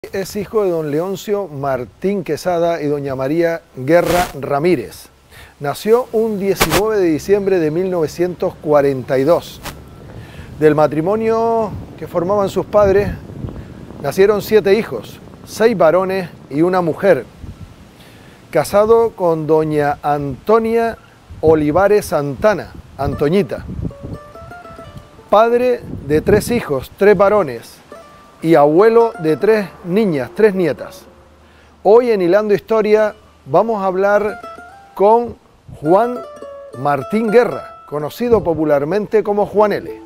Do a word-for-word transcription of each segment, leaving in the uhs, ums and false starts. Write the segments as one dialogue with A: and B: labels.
A: Es hijo de don Leoncio Martín Quesada y doña María Guerra Ramírez. Nació un diecinueve de diciembre de mil novecientos cuarenta y dos. Del matrimonio que formaban sus padres nacieron siete hijos, seis varones y una mujer. Casado con doña Antonia Olivares Santana, Antoñita. Padre de tres hijos, tres varones, y abuelo de tres niñas, tres nietas. Hoy en Hilando Historia vamos a hablar con Juan Martín Guerra, conocido popularmente como Juan L.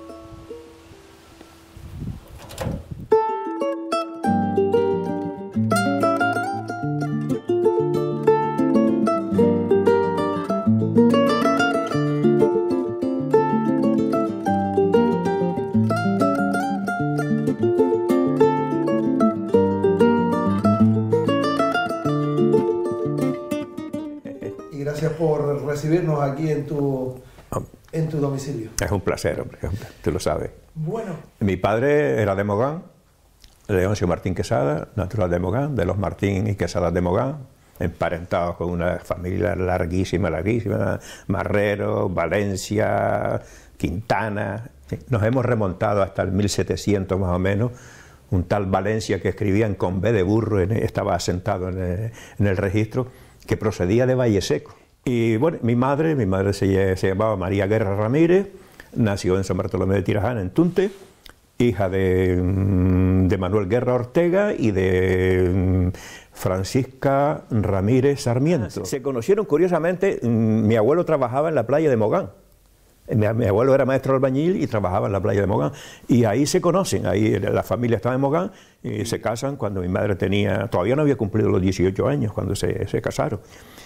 A: Gracias por recibirnos aquí en tu, en tu domicilio.
B: Es un placer, hombre, tú lo sabes.
A: Bueno.
B: Mi padre era de Mogán, Leoncio Martín Quesada, natural de Mogán, de los Martín y Quesada de Mogán, emparentados con una familia larguísima, larguísima, Marrero, Valencia, Quintana. Nos hemos remontado hasta el mil setecientos más o menos. Un tal Valencia que escribían con B de burro, estaba asentado en el, en el registro, que procedía de Valle Seco. Y bueno, mi madre, mi madre se, se llamaba María Guerra Ramírez, nació en San Bartolomé de Tirajana, en Tunte, hija de, de Manuel Guerra Ortega y de Francisca Ramírez Sarmiento. Se conocieron curiosamente, mi abuelo trabajaba en la playa de Mogán. Mi, mi abuelo era maestro albañil y trabajaba en la playa de Mogán. Y ahí se conocen, ahí la familia estaba en Mogán y se casan cuando mi madre tenía, todavía no había cumplido los dieciocho años cuando se, se casaron.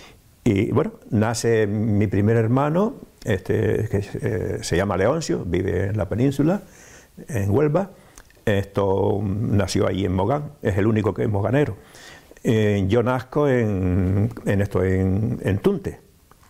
B: Y bueno, nace mi primer hermano, este, que eh, se llama Leoncio, vive en la península, en Huelva. Esto nació allí en Mogán, es el único que es moganero. Eh, yo nazco en, en, esto, en, en Tunte,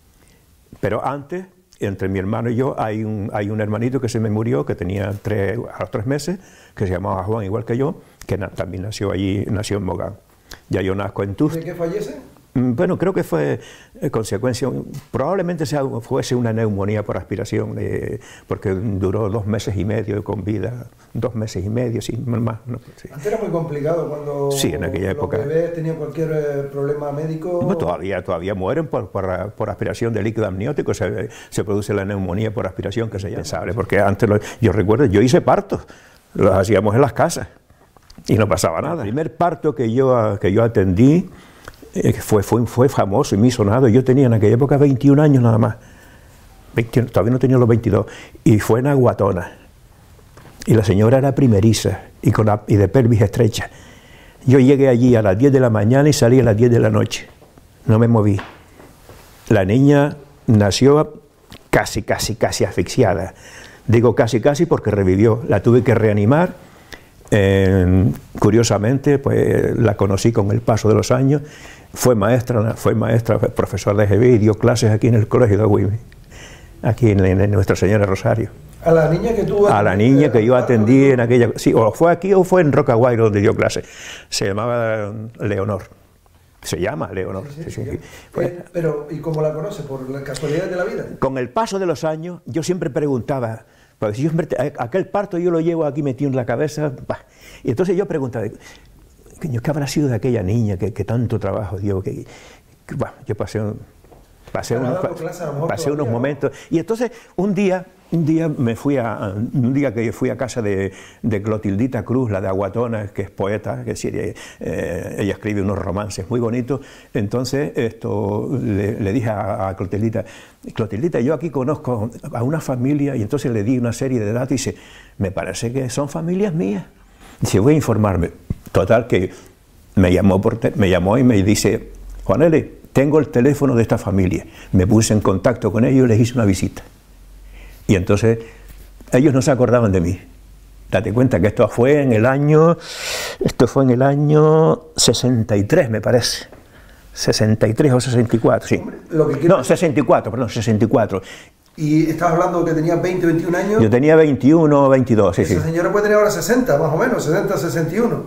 B: pero antes, entre mi hermano y yo, hay un, hay un hermanito que se me murió, que tenía tres, a los tres meses, que se llamaba Juan, igual que yo, que na, también nació allí, nació en Mogán. Ya yo nazco en Tuste.
A: ¿De qué fallece?
B: Bueno, creo que fue eh, consecuencia, probablemente sea, fuese una neumonía por aspiración, eh, porque duró dos meses y medio con vida, dos meses y medio, sin más. No, sí.
A: Antes era muy complicado cuando
B: sí, en aquella época,
A: los bebés tenían cualquier eh, problema médico.
B: Bueno, todavía, todavía mueren por, por, por aspiración de líquido amniótico, se, se produce la neumonía por aspiración, que se llama, ¿sabe? Porque antes, lo, yo recuerdo, yo hice partos, los hacíamos en las casas y no pasaba nada. El primer parto que yo, que yo atendí, Fue, fue, fue famoso y muy sonado. Yo tenía en aquella época veintiún años nada más, veintiuno, todavía no tenía los veintidós, y fue en Aguatona. Y la señora era primeriza y, con la, y de pelvis estrecha. Yo llegué allí a las diez de la mañana y salí a las diez de la noche. No me moví. La niña nació casi, casi, casi asfixiada. Digo casi, casi porque revivió. La tuve que reanimar. Eh, curiosamente, pues la conocí con el paso de los años. Fue maestra, fue maestra, fue profesora de G B y dio clases aquí en el colegio de Agüime, aquí en, en Nuestra Señora Rosario.
A: ¿A la niña que tú
B: A la niña que yo atendí en aquella... Sí, o fue aquí o fue en Rocaguairo donde dio clases. Se llamaba Leonor. Se llama Leonor.
A: Sí, sí,
B: sí, sí.
A: Sí.
B: Pues,
A: eh, pero, ¿y cómo la conoce? ¿Por la casualidad de la vida?
B: Con el paso de los años, yo siempre preguntaba... Porque si yo, aquel parto yo lo llevo aquí metido en la cabeza, bah. Y entonces yo preguntaba, ¿qué habrá sido de aquella niña que, que tanto trabajo dio? Que, que, bah, yo pasé, pasé, unos, pasé unos momentos. Y entonces un día, un día me fui a, un día que fui a casa de, de Clotildita Cruz, la de Aguatona, que es poeta, que es decir, eh, ella escribe unos romances muy bonitos. Entonces esto le, le dije a, a Clotildita, Clotildita, yo aquí conozco a una familia, y entonces le di una serie de datos y dice, me parece que son familias mías. Dice, voy a informarme. Total que me llamó, por te, me llamó y me dice, Juan L., tengo el teléfono de esta familia. Me puse en contacto con ellos y les hice una visita. Y entonces ellos no se acordaban de mí. Date cuenta que esto fue en el año, esto fue en el año sesenta y tres, me parece. sesenta y tres o sesenta y cuatro, sí. Hombre, lo que no, sesenta y cuatro, perdón, sesenta y cuatro.
A: ¿Y estabas hablando que tenías veinte, veintiún años?
B: Yo tenía veintiuno, veintidós, sí,
A: Esa
B: sí.
A: señora puede tener ahora sesenta, más o menos, sesenta, sesenta y uno.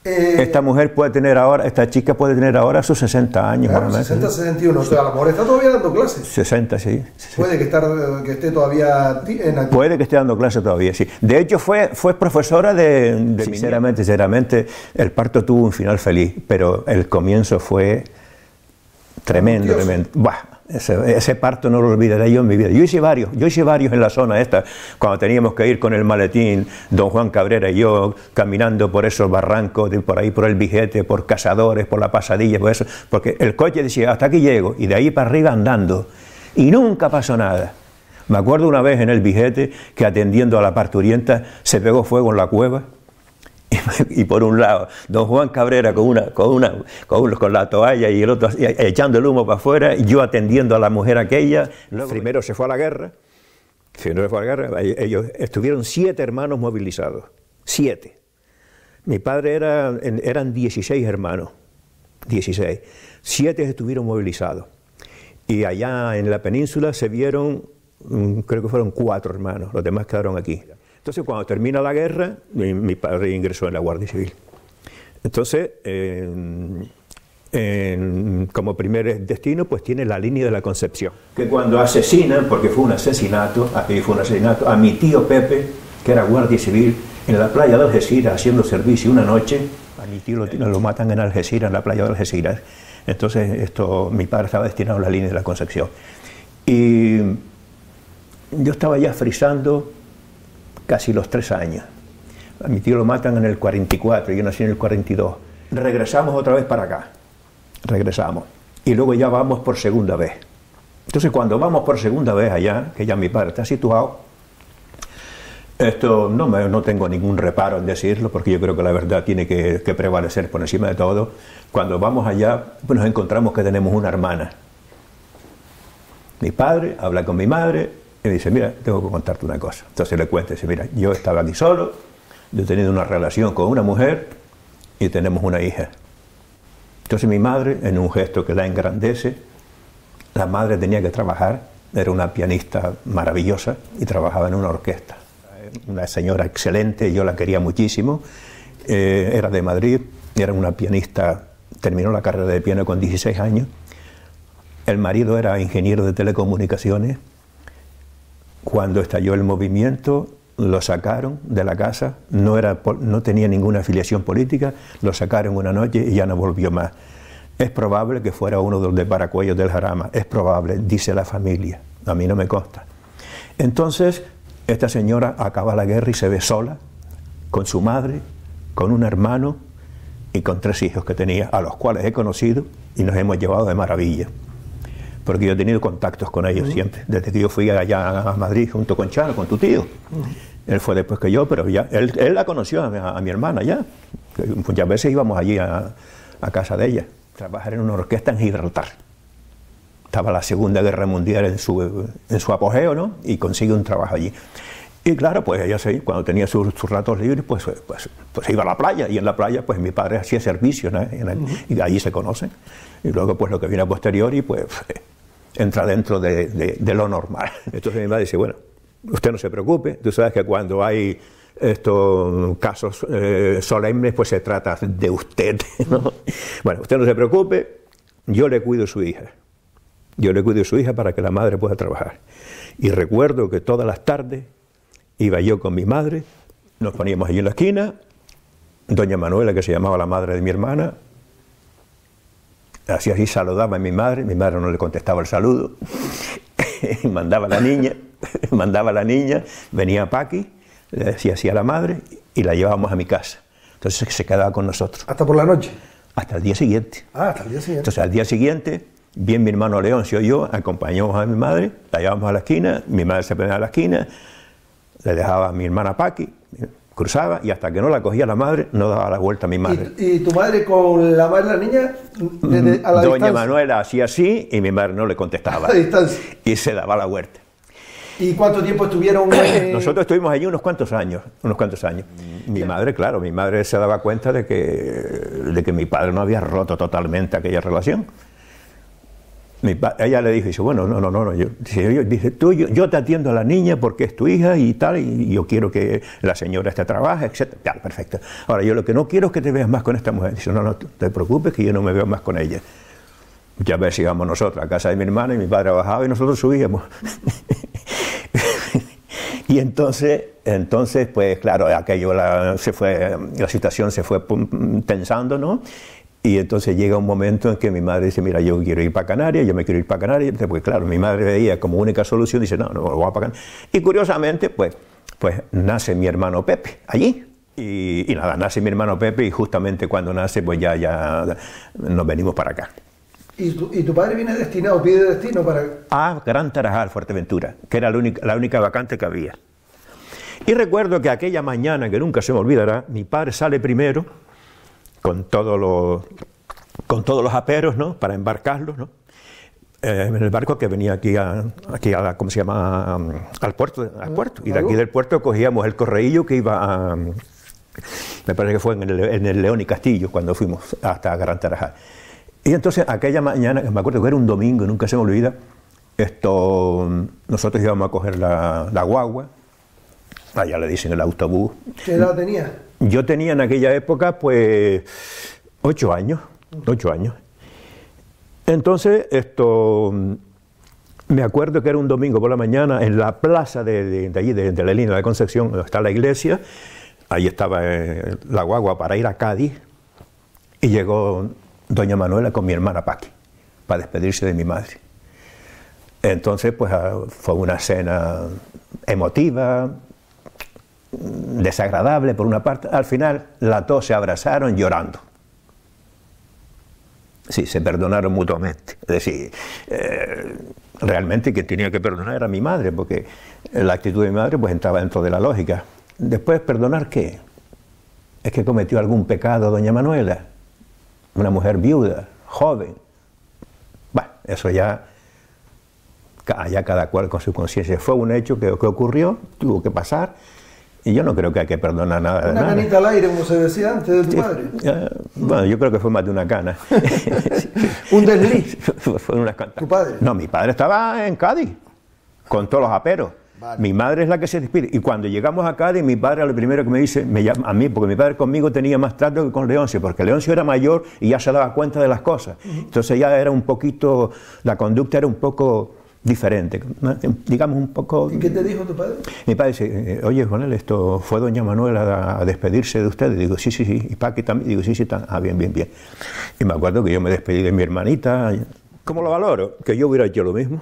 A: Eh,
B: esta mujer puede tener ahora, esta chica puede tener ahora sus sesenta años.
A: Claro, sesenta, sesenta y uno, o sea, a lo mejor está todavía dando clases.
B: sesenta, sí.
A: Puede que, estar, que esté todavía en actividad.
B: Puede que esté dando clases todavía, sí. De hecho, fue, fue profesora de... de sinceramente, sinceramente, el parto tuvo un final feliz, pero el comienzo fue tremendo, tremendo. Buah. Ese, ese parto no lo olvidaré yo en mi vida. Yo hice varios, yo hice varios en la zona esta, cuando teníamos que ir con el maletín, don Juan Cabrera y yo, caminando por esos barrancos, de por ahí por el Vijete, por Cazadores, por la Pasadilla, por eso, porque el coche decía, hasta aquí llego, y de ahí para arriba andando, y nunca pasó nada. Me acuerdo una vez en el Vijete, que atendiendo a la parturienta, se pegó fuego en la cueva, y por un lado, don Juan Cabrera con una, con una, con, una, con la toalla y el otro echando el humo para afuera, y yo atendiendo a la mujer aquella. Luego, primero se fue a la guerra, primero se fue a la guerra, ellos estuvieron siete hermanos movilizados, siete. Mi padre era, eran dieciséis hermanos, dieciséis, siete estuvieron movilizados. Y allá en la península se vieron, creo que fueron cuatro hermanos, los demás quedaron aquí. Entonces, cuando termina la guerra, mi, mi padre ingresó en la Guardia Civil. Entonces, eh, en, como primer destino, pues tiene la línea de la Concepción. Que cuando asesinan, porque fue un asesinato, aquí fue un asesinato, a mi tío Pepe, que era Guardia Civil, en la playa de Algeciras, haciendo servicio una noche, a mi tío lo, lo matan en Algeciras, en la playa de Algeciras. Entonces, esto, mi padre estaba destinado a la línea de la Concepción. Y yo estaba ya frisando casi los tres años. A mi tío lo matan en el cuarenta y cuatro, yo nací en el cuarenta y dos. Regresamos otra vez para acá, regresamos. Y luego ya vamos por segunda vez. Entonces cuando vamos por segunda vez allá, que ya mi padre está situado, esto no, me, no tengo ningún reparo en decirlo, porque yo creo que la verdad tiene que, que prevalecer por encima de todo. Cuando vamos allá, pues nos encontramos que tenemos una hermana. Mi padre habla con mi madre, y me dice, mira, tengo que contarte una cosa. Entonces le cuento, dice, mira, yo estaba aquí solo, yo he tenido una relación con una mujer y tenemos una hija. Entonces mi madre, en un gesto que la engrandece, la madre tenía que trabajar, era una pianista maravillosa y trabajaba en una orquesta. Una señora excelente, yo la quería muchísimo, eh, era de Madrid, era una pianista, terminó la carrera de piano con dieciséis años. El marido era ingeniero de telecomunicaciones. Cuando estalló el movimiento, lo sacaron de la casa, no, era, no tenía ninguna afiliación política, lo sacaron una noche y ya no volvió más. Es probable que fuera uno de los de Paracuellos del Jarama, es probable, dice la familia, a mí no me consta. Entonces, esta señora acaba la guerra y se ve sola, con su madre, con un hermano y con tres hijos que tenía, a los cuales he conocido y nos hemos llevado de maravilla. Porque yo he tenido contactos con ellos uh-huh. siempre, desde que yo fui allá a Madrid junto con Chano, con tu tío. Uh-huh. Él fue después que yo, pero ya él, él la conoció a mi, a mi hermana ya. Muchas veces íbamos allí a, a casa de ella, trabajar en una orquesta en Gibraltar. Estaba la Segunda Guerra Mundial en su, en su apogeo, ¿no? Y consigue un trabajo allí. Y claro, pues ella se, cuando tenía sus, sus ratos libres, pues, pues, pues iba a la playa, y en la playa pues mi padre hacía servicio, ¿no? En el, uh-huh. y allí se conocen. Y luego pues lo que viene a posteriori, pues entra dentro de, de, de lo normal. Entonces mi madre dice, bueno, usted no se preocupe, tú sabes que cuando hay estos casos eh, solemnes, pues se trata de usted, ¿no? Bueno, usted no se preocupe, yo le cuido a su hija. Yo le cuido a su hija para que la madre pueda trabajar. Y recuerdo que todas las tardes iba yo con mi madre, nos poníamos allí en la esquina, doña Manuela, que se llamaba la madre de mi hermana, así así saludaba a mi madre, mi madre no le contestaba el saludo, mandaba a la niña, mandaba a la niña, venía Paqui, le decía así a la madre y la llevábamos a mi casa. Entonces se quedaba con nosotros.
A: ¿Hasta por la noche?
B: Hasta el día siguiente.
A: Ah, hasta el día siguiente.
B: Entonces al día siguiente, bien mi hermano Leoncio y yo, acompañamos a mi madre, la llevábamos a la esquina, mi madre se ponía a la esquina, le dejaba a mi hermana Paqui, cruzaba y hasta que no la cogía la madre, no daba la vuelta a mi madre.
A: ¿Y, y tu madre con la madre de la niña? Desde, a la
B: Doña
A: distancia.
B: Manuela hacía así y mi madre no le contestaba.
A: A distancia.
B: Y se daba la vuelta.
A: ¿Y cuánto tiempo estuvieron? Eh...
B: Nosotros estuvimos allí unos cuantos años, unos cuantos años. Mi ¿Qué? madre, claro, mi madre se daba cuenta de que, de que mi padre no había roto totalmente aquella relación. Mi ella le dijo, dice, bueno, no, no, no, no yo, dice, dice tú, yo, yo te atiendo a la niña porque es tu hija y tal, y yo quiero que la señora esta trabaje, etcétera. Ya, perfecto. Ahora, yo lo que no quiero es que te veas más con esta mujer. Dice, no, no, te preocupes que yo no me veo más con ella. Muchas veces íbamos nosotros a casa de mi hermana y mi padre bajaba y nosotros subíamos. Y entonces, entonces, pues claro, aquello, la, se fue, la situación se fue tensando, ¿no? Y entonces llega un momento en que mi madre dice, mira, yo quiero ir para Canarias, yo me quiero ir para Canarias, porque claro, mi madre veía como única solución, dice, no, no, voy a para Canarias. Y curiosamente, pues, pues nace mi hermano Pepe, allí. Y, y nada, nace mi hermano Pepe y justamente cuando nace, pues ya, ya nos venimos para acá.
A: ¿Y tu, y tu padre viene destinado, pide destino para...?
B: A Gran Tarajal, Fuerteventura, que era la única, la única vacante que había. Y recuerdo que aquella mañana, que nunca se me olvidará, mi padre sale primero con, todo lo, con todos los aperos, ¿no?, para embarcarlos, ¿no?, eh, en el barco que venía aquí, a, aquí a, ¿cómo se llama?, um, al puerto. Al puerto. Y de aquí del puerto cogíamos el correillo que iba a... Me parece que fue en el, en el León y Castillo, cuando fuimos hasta Gran Tarajal. Y entonces aquella mañana, me acuerdo que era un domingo, nunca se me olvida, esto, nosotros íbamos a coger la, la guagua, allá le dicen el autobús.
A: ¿Qué edad tenía?
B: Yo tenía en aquella época, pues, ocho años, ocho años. Entonces, esto, me acuerdo que era un domingo por la mañana, en la plaza de, de, de allí, de, de la línea de Concepción, donde está la iglesia, ahí estaba eh, la guagua para ir a Cádiz, y llegó doña Manuela con mi hermana Paqui, para despedirse de mi madre. Entonces, pues fue una escena emotiva, desagradable por una parte. Al final, las dos se abrazaron llorando. Sí, se perdonaron mutuamente. Es decir, eh, realmente quien tenía que perdonar era mi madre, porque la actitud de mi madre pues entraba dentro de la lógica. Después, ¿perdonar qué? ¿Es que cometió algún pecado doña Manuela? Una mujer viuda, joven. Bueno, eso ya, ya cada cual con su conciencia. Fue un hecho que, que ocurrió, tuvo que pasar, y yo no creo que hay que perdonar nada de
A: Una
B: nada.
A: canita al aire, como se decía antes de tu
B: Sí,
A: padre.
B: ya, bueno, yo creo que fue más de una cana.
A: Un desliz.
B: Fue unas cantas.
A: ¿Tu padre?
B: No, mi padre estaba en Cádiz, con todos los aperos. Vale. Mi madre es la que se despide. Y cuando llegamos a Cádiz, mi padre lo primero que me dice, me llama a mí, porque mi padre conmigo tenía más trato que con Leoncio, porque Leoncio era mayor y ya se daba cuenta de las cosas. Uh-huh. Entonces ya era un poquito, la conducta era un poco diferente, ¿no? Digamos un poco...
A: ¿Y qué te dijo tu padre?
B: Mi padre dice, oye, Juanel, esto fue doña Manuela a despedirse de usted. Y digo, sí, sí, sí. Y Paqui también. Digo, sí, sí, está. Ah, bien, bien, bien. Y me acuerdo que yo me despedí de mi hermanita. ¿Cómo lo valoro? Que yo hubiera hecho lo mismo.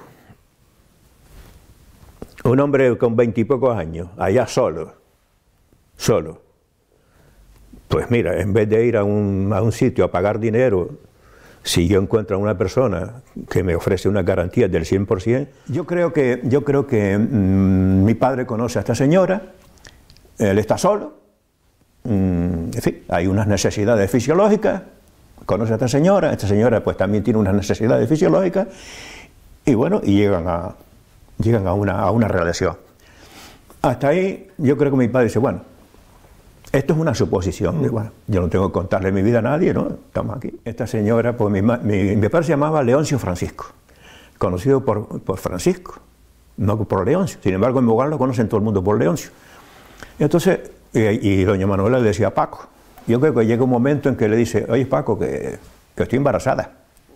B: Un hombre con veintipocos años, allá solo, solo. Pues mira, en vez de ir a un, a un sitio a pagar dinero, si yo encuentro a una persona que me ofrece una garantía del cien por ciento, yo creo que, yo creo que mmm, mi padre conoce a esta señora, él está solo, mmm, en fin, hay unas necesidades fisiológicas, conoce a esta señora, esta señora pues también tiene unas necesidades fisiológicas, y bueno, y llegan a... llegan a una, a una relación. Hasta ahí yo creo que mi padre dice, bueno, esto es una suposición. Mm. Bueno, yo no tengo que contarle mi vida a nadie, ¿no? Estamos aquí. Esta señora, pues mi, mi, mi padre se llamaba Leoncio Francisco, conocido por, por Francisco, no por Leoncio. Sin embargo, en Mogán lo conocen todo el mundo por Leoncio. Entonces, y, y doña Manuela le decía Paco. Yo creo que llega un momento en que le dice, oye Paco, que, que estoy embarazada.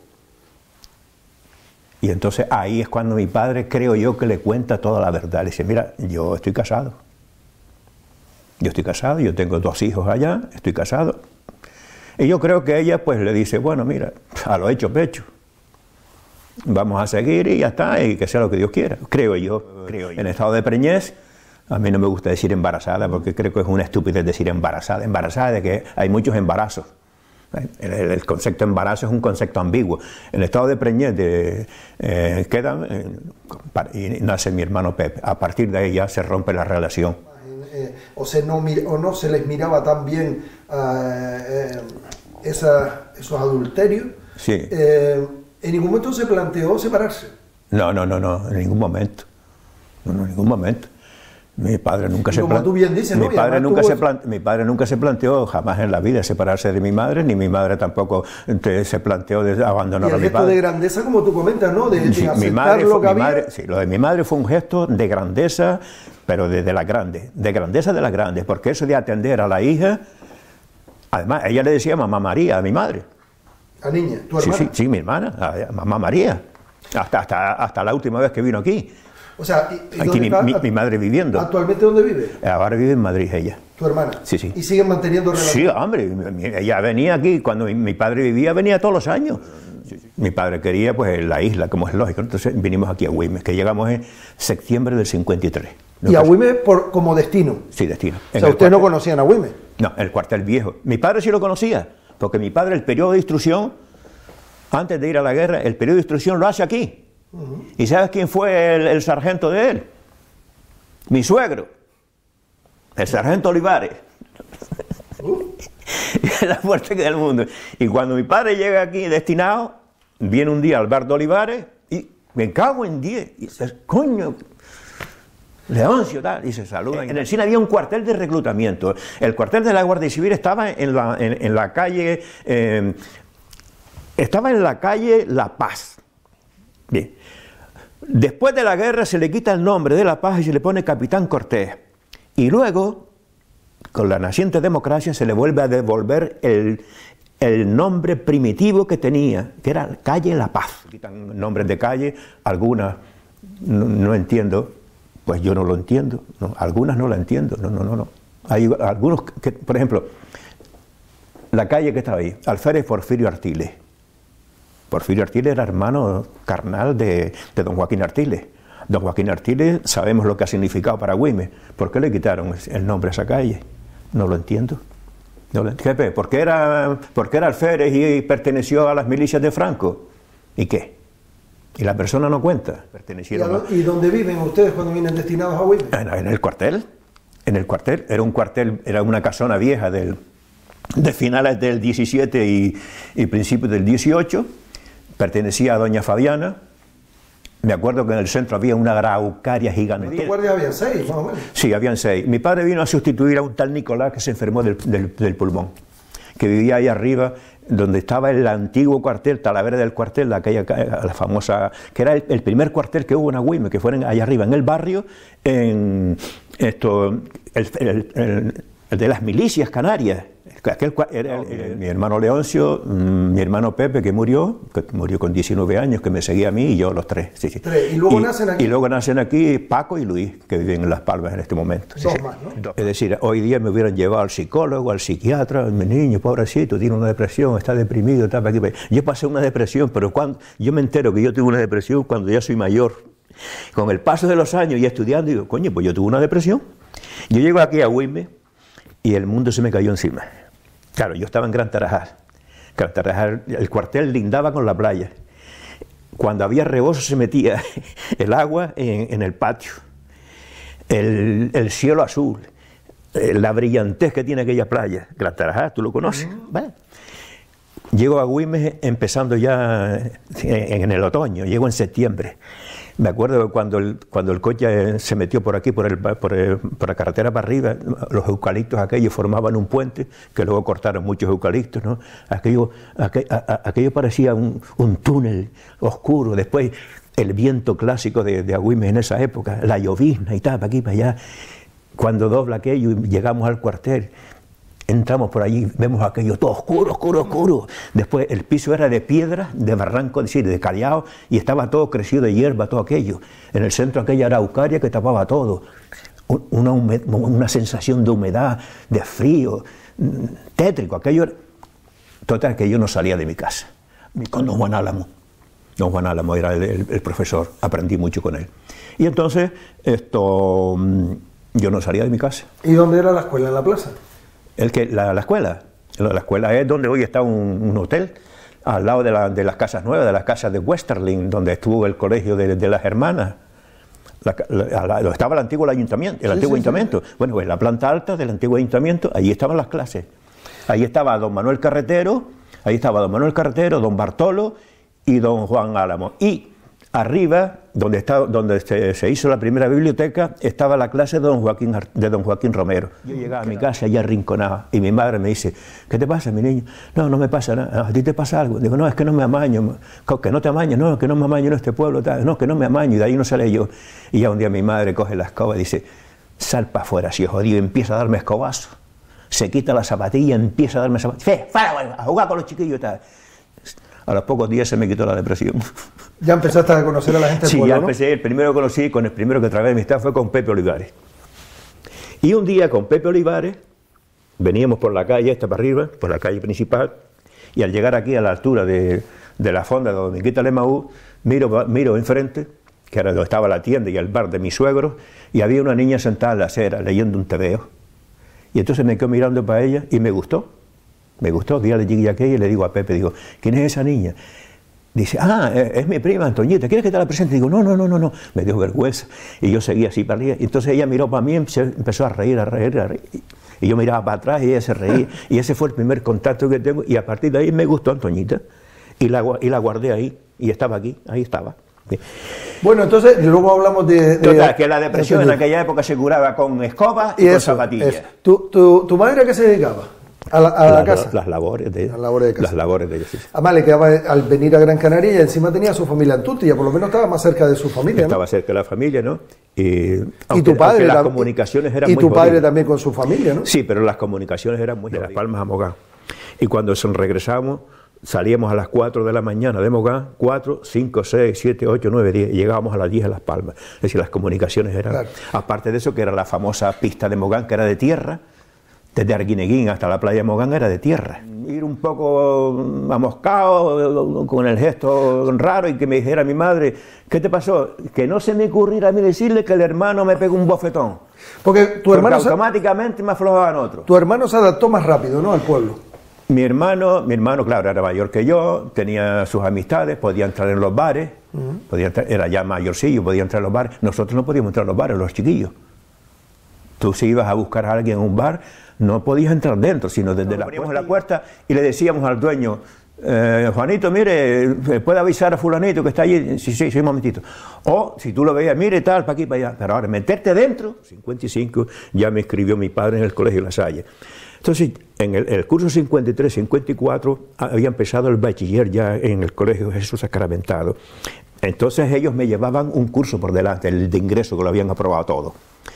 B: Y entonces ahí es cuando mi padre, creo yo, que le cuenta toda la verdad. Le dice, mira, yo estoy casado. Yo estoy casado, yo tengo dos hijos allá, estoy casado. Y yo creo que ella pues le dice, bueno, mira, a lo hecho pecho. Vamos a seguir y ya está, y que sea lo que Dios quiera. Creo yo, creo yo. En estado de preñez, a mí no me gusta decir embarazada, porque creo que es una estupidez decir embarazada. Embarazada de que hay muchos embarazos. El, el concepto de embarazo es un concepto ambiguo. En el estado de preñez de, eh, quedan eh, y nace mi hermano Pepe. A partir de ahí ya se rompe la relación.
A: Eh, o, se no, o no se les miraba tan bien uh, eh, esa, esos adulterios.
B: Sí.
A: Eh, ¿En ningún momento se planteó separarse?
B: No, no, no, no, en ningún momento. No, no, en ningún momento. Mi padre nunca se
A: como tú bien dices,
B: mi
A: ¿no?
B: padre nunca
A: tuvo...
B: se plante... mi padre nunca se planteó jamás en la vida separarse de mi madre, ni mi madre tampoco se planteó de abandonar a mi padre.
A: Y el gesto de grandeza, como tú comentas, ¿no? De, de
B: sí,
A: aceptar
B: mi madre
A: lo
B: fue,
A: que
B: mi
A: había.
B: madre, sí, lo de mi madre fue un gesto de grandeza, pero de, de las grandes, de grandeza de las grandes, porque eso de atender a la hija, además ella le decía mamá María a mi madre.
A: ¿A niña? ¿Tu
B: Sí,
A: hermana?
B: sí, sí, mi hermana, a, a mamá María, hasta, hasta, hasta la última vez que vino aquí.
A: O sea, ¿y, y
B: Aquí mi,
A: está,
B: mi, mi madre viviendo.
A: ¿Actualmente dónde vive?
B: Ahora vive en Madrid ella.
A: ¿Tu hermana?
B: Sí, sí.
A: ¿Y siguen manteniendo relación?
B: Sí, hombre, ella venía aquí, cuando mi, mi padre vivía, venía todos los años. Mi padre quería, pues, la isla, como es lógico. Entonces vinimos aquí a Güemes, que llegamos en septiembre del cincuenta y tres. ¿No?
A: ¿Y a Güemes por, como destino?
B: Sí, destino.
A: O sea, ¿ustedes no conocían a Güemes?
B: No, el cuartel viejo. Mi padre sí lo conocía, porque mi padre el periodo de instrucción, antes de ir a la guerra, el periodo de instrucción lo hace aquí. Uh-huh. ¿Y sabes quién fue el, el sargento de él? Mi suegro, el sargento Olivares. Uh. La fuerte que del mundo. Y cuando mi padre llega aquí destinado, viene un día Alberto Olivares y me cago en diez. Y dice, coño, Leoncio, tal, y se saludan. En el cine había un cuartel de reclutamiento. El cuartel de la Guardia Civil estaba en la, en, en la calle, eh, estaba en la calle La Paz. Bien. Después de la guerra se le quita el nombre de La Paz y se le pone Capitán Cortés. Y luego, con la naciente democracia, se le vuelve a devolver el, el nombre primitivo que tenía, que era Calle La Paz. Quitan nombres de calle, algunas no, no entiendo, pues yo no lo entiendo. No, algunas no la entiendo, no, no, no, no. Hay algunos que, por ejemplo, la calle que estaba ahí, Alférez Porfirio Artiles. Porfirio Artiles era hermano carnal de, de don Joaquín Artiles. Don Joaquín Artiles, sabemos lo que ha significado para Güemes. ¿Por qué le quitaron el nombre a esa calle? No lo entiendo. No lo entiendo. ¿Por qué era, por qué era alférez y perteneció a las milicias de Franco? ¿Y qué? Y la persona no cuenta. Pertenecieron
A: ¿Y, a, ¿Y dónde viven ustedes cuando vienen destinados a Güemes?
B: En, en el cuartel. En el cuartel. Era un cuartel, era una casona vieja del, de finales del diecisiete y, y principios del dieciocho. Pertenecía a doña Fabiana. Me acuerdo que en el centro había una araucaria gigante.
A: ¿En tu guardia habían seis, más o menos?
B: Sí, habían seis. Mi padre vino a sustituir a un tal Nicolás que se enfermó del, del, del pulmón, que vivía ahí arriba, donde estaba el antiguo cuartel, Talavera del cuartel, la, aquella, la famosa, que era el, el primer cuartel que hubo en Agüime, que fueron allá arriba, en el barrio, en esto, el, el, el, el de las milicias canarias. Aquel, era el, el, mi hermano Leoncio, mi hermano Pepe, que murió, que murió con diecinueve años, que me seguía a mí, y yo los tres. Sí, sí.
A: ¿Tres? ¿Y luego
B: y,
A: nacen aquí?
B: Y luego nacen aquí Paco y Luis, que viven en Las Palmas en este momento.
A: Dos
B: sí,
A: más, ¿no?
B: Es decir, hoy día me hubieran llevado al psicólogo, al psiquiatra, mi niño, pobrecito, tiene una depresión, está deprimido, está para aquí, para aquí. Yo pasé una depresión, pero cuando yo me entero que yo tuve una depresión cuando ya soy mayor. Con el paso de los años y estudiando, digo, coño, pues yo tuve una depresión. Yo llego aquí a Güemes y el mundo se me cayó encima. Claro, yo estaba en Gran Tarajal. Gran Tarajal, el cuartel lindaba con la playa. Cuando había rebozo se metía el agua en, en el patio. El, el cielo azul, la brillantez que tiene aquella playa. Gran Tarajal, ¿tú lo conoces? Uh-huh. ¿Vale? Llego a Güemes empezando ya en, en el otoño, llego en septiembre. Me acuerdo que cuando el, cuando el coche se metió por aquí, por, el, por, el, por la carretera para arriba, los eucaliptos aquellos formaban un puente, que luego cortaron muchos eucaliptos, ¿no? Aquello, aquel, a, a, aquello parecía un, un túnel oscuro. Después el viento clásico de, de Agüimes en esa época, la llovizna y tal, para aquí, para allá. Cuando dobla aquello y llegamos al cuartel, entramos por allí, vemos aquello todo oscuro, oscuro, oscuro. Después el piso era de piedra, de barranco, es decir, de callao, y estaba todo crecido de hierba, todo aquello. En el centro aquella araucaria que tapaba todo. Una, una sensación de humedad, de frío, tétrico. Aquello, total, que yo no salía de mi casa. Con don Juan Álamo. Don Juan Álamo era el, el, el profesor, aprendí mucho con él. Y entonces, esto, yo no salía de mi casa.
A: ¿Y dónde era la escuela? ¿En la plaza?
B: El que, la, la escuela, la escuela es donde hoy está un, un hotel, al lado de, la, de las casas nuevas, de las casas de Westerling, donde estuvo el colegio de, de las hermanas. La, la, la, estaba el antiguo ayuntamiento, el sí, antiguo sí, ayuntamiento. Sí. Bueno, pues la planta alta del antiguo ayuntamiento, allí estaban las clases. Ahí estaba don Manuel Carretero, ahí estaba don Manuel Carretero, don Bartolo y don Juan Álamo. Y arriba, donde, está, donde se, se hizo la primera biblioteca, estaba la clase de don Joaquín, de don Joaquín Romero. Yo llegaba a mi casa ya arrinconado y mi madre me dice, ¿qué te pasa, mi niño? No, no me pasa nada. ¿A ti te pasa algo? Digo, no, es que no me amaño. Que no te amaño, no, que no me amaño en este pueblo. Tal. No, que no me amaño. Y de ahí no sale yo. Y ya un día mi madre coge la escoba y dice, sal para afuera, si es jodido. Y empieza a darme escobazos. Se quita la zapatilla, empieza a darme zapatillas. ¡Fuera, a jugar con los chiquillos! Tal. A los pocos días se me quitó la depresión.
A: ¿Ya empezaste a conocer a la gente del
B: sí,
A: pueblo,
B: ya
A: ¿no?
B: empecé, el primero que conocí, con el primero que trabajé de amistad fue con Pepe Olivares. Y un día con Pepe Olivares, veníamos por la calle, esta para arriba, por la calle principal, y al llegar aquí a la altura de, de la fonda de Dominguita Lemaú, miro, miro enfrente, que era donde estaba la tienda y el bar de mis suegros, y había una niña sentada en la acera leyendo un tebeo. Y entonces me quedo mirando para ella y me gustó. Me gustó, día le llegué aquella y le digo a Pepe, digo, ¿quién es esa niña? Dice, ah, es mi prima Antoñita, ¿quieres que te la presente? Digo, no, no, no, no, no, me dio vergüenza. Y yo seguía así para arriba. Entonces ella miró para mí y empezó a reír, a reír, a reír. Y yo miraba para atrás y ella se reía. Y ese fue el primer contacto que tengo. Y a partir de ahí me gustó Antoñita. Y la, y la guardé ahí. Y estaba aquí, ahí estaba.
A: Bueno, entonces luego hablamos de... de
B: Total, que la depresión en aquella época se curaba con escoba y, y con eso, zapatillas. Eso.
A: ¿Tu, tu, ¿Tu madre a qué se dedicaba? A la, a la
B: las,
A: casa.
B: Las labores de ella.
A: Las labores de casa.
B: Las labores de ella, sí.
A: Además, le quedaba al venir a Gran Canaria y encima tenía a su familia en Tutilla, por lo menos estaba más cerca de su familia, ¿no?
B: Estaba cerca de la familia, ¿no? Y,
A: aunque,
B: y tu padre las comunicaciones eran
A: y
B: muy
A: tu padre
B: jodidas.
A: También con su familia, ¿no?
B: Sí, pero las comunicaciones eran muy de Las Palmas a Mogán. Y cuando regresamos, salíamos a las cuatro de la mañana de Mogán, cuatro, cinco, seis, siete, ocho, nueve, diez, y llegábamos a las diez a Las Palmas. Es decir, las comunicaciones eran... Claro. Aparte de eso, que era la famosa pista de Mogán, que era de tierra, desde Arguineguín hasta la playa de Mogán era de tierra. Ir un poco amoscado, con el gesto raro, y que me dijera mi madre, ¿qué te pasó? Que no se me ocurriera a mí decirle que el hermano me pegó un bofetón.
A: Porque tu hermano...
B: Porque automáticamente se... me aflojaban otros.
A: Tu hermano se adaptó más rápido, ¿no?, al pueblo.
B: Mi hermano, mi hermano, claro, era mayor que yo, tenía sus amistades, podía entrar en los bares, uh-huh. podía entrar, era ya mayorcillo, podía entrar en los bares. Nosotros no podíamos entrar en los bares, los chiquillos. Tú si ibas a buscar a alguien en un bar, no podías entrar dentro, sino desde no, la poníamos en la puerta y le decíamos al dueño, eh, Juanito, mire, ¿puede avisar a fulanito que está allí? Sí, sí, sí, un momentito. O, si tú lo veías, mire, tal, para aquí, para allá. Pero ahora, meterte dentro, cincuenta y cinco, ya me escribió mi padre en el colegio La Salle. Entonces, en el, el curso cincuenta y tres, cincuenta y cuatro, había empezado el bachiller ya en el colegio Jesús Sacramentado. Entonces ellos me llevaban un curso por delante, el de ingreso, que lo habían aprobado todo.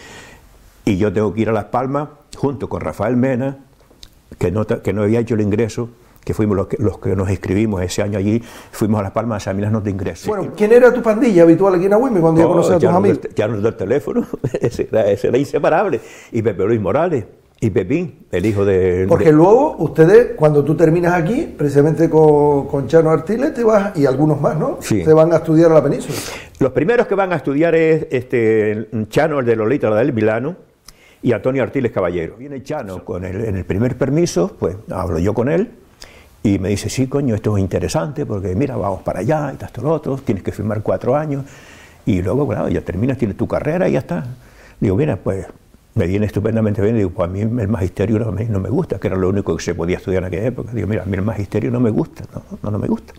B: Y yo tengo que ir a Las Palmas, junto con Rafael Mena, que no, que no había hecho el ingreso, que fuimos los que, los que nos inscribimos ese año allí, fuimos a Las Palmas a examinarnos de ingreso.
A: Bueno, ¿quién era tu pandilla habitual aquí en Agüime cuando oh, ya conocías a tus amigos?
B: Ya nos dio el teléfono, ese era, ese era inseparable. Y Pepe Luis Morales, y Pepín, el hijo de...
A: Porque
B: de...
A: luego, ustedes, cuando tú terminas aquí, precisamente con, con Chano Artiles, te vas, y algunos más, ¿no?
B: Sí.
A: Te van a estudiar a la península.
B: Los primeros que van a estudiar es este Chano, el de Lolita, la del Milano, y Antonio Artiles Caballero. Viene Chano con el, en el primer permiso, pues hablo yo con él, y me dice, sí, coño, esto es interesante, porque mira, vamos para allá, y esto, lo otro, tienes que firmar cuatro años, y luego, bueno, ya terminas, tienes tu carrera y ya está. Digo, mira, pues... me viene estupendamente bien, y digo, pues a mí el magisterio no me, no me gusta, que era lo único que se podía estudiar en aquella época. Digo, mira, a mí el magisterio no me gusta, no, no, no me gusta.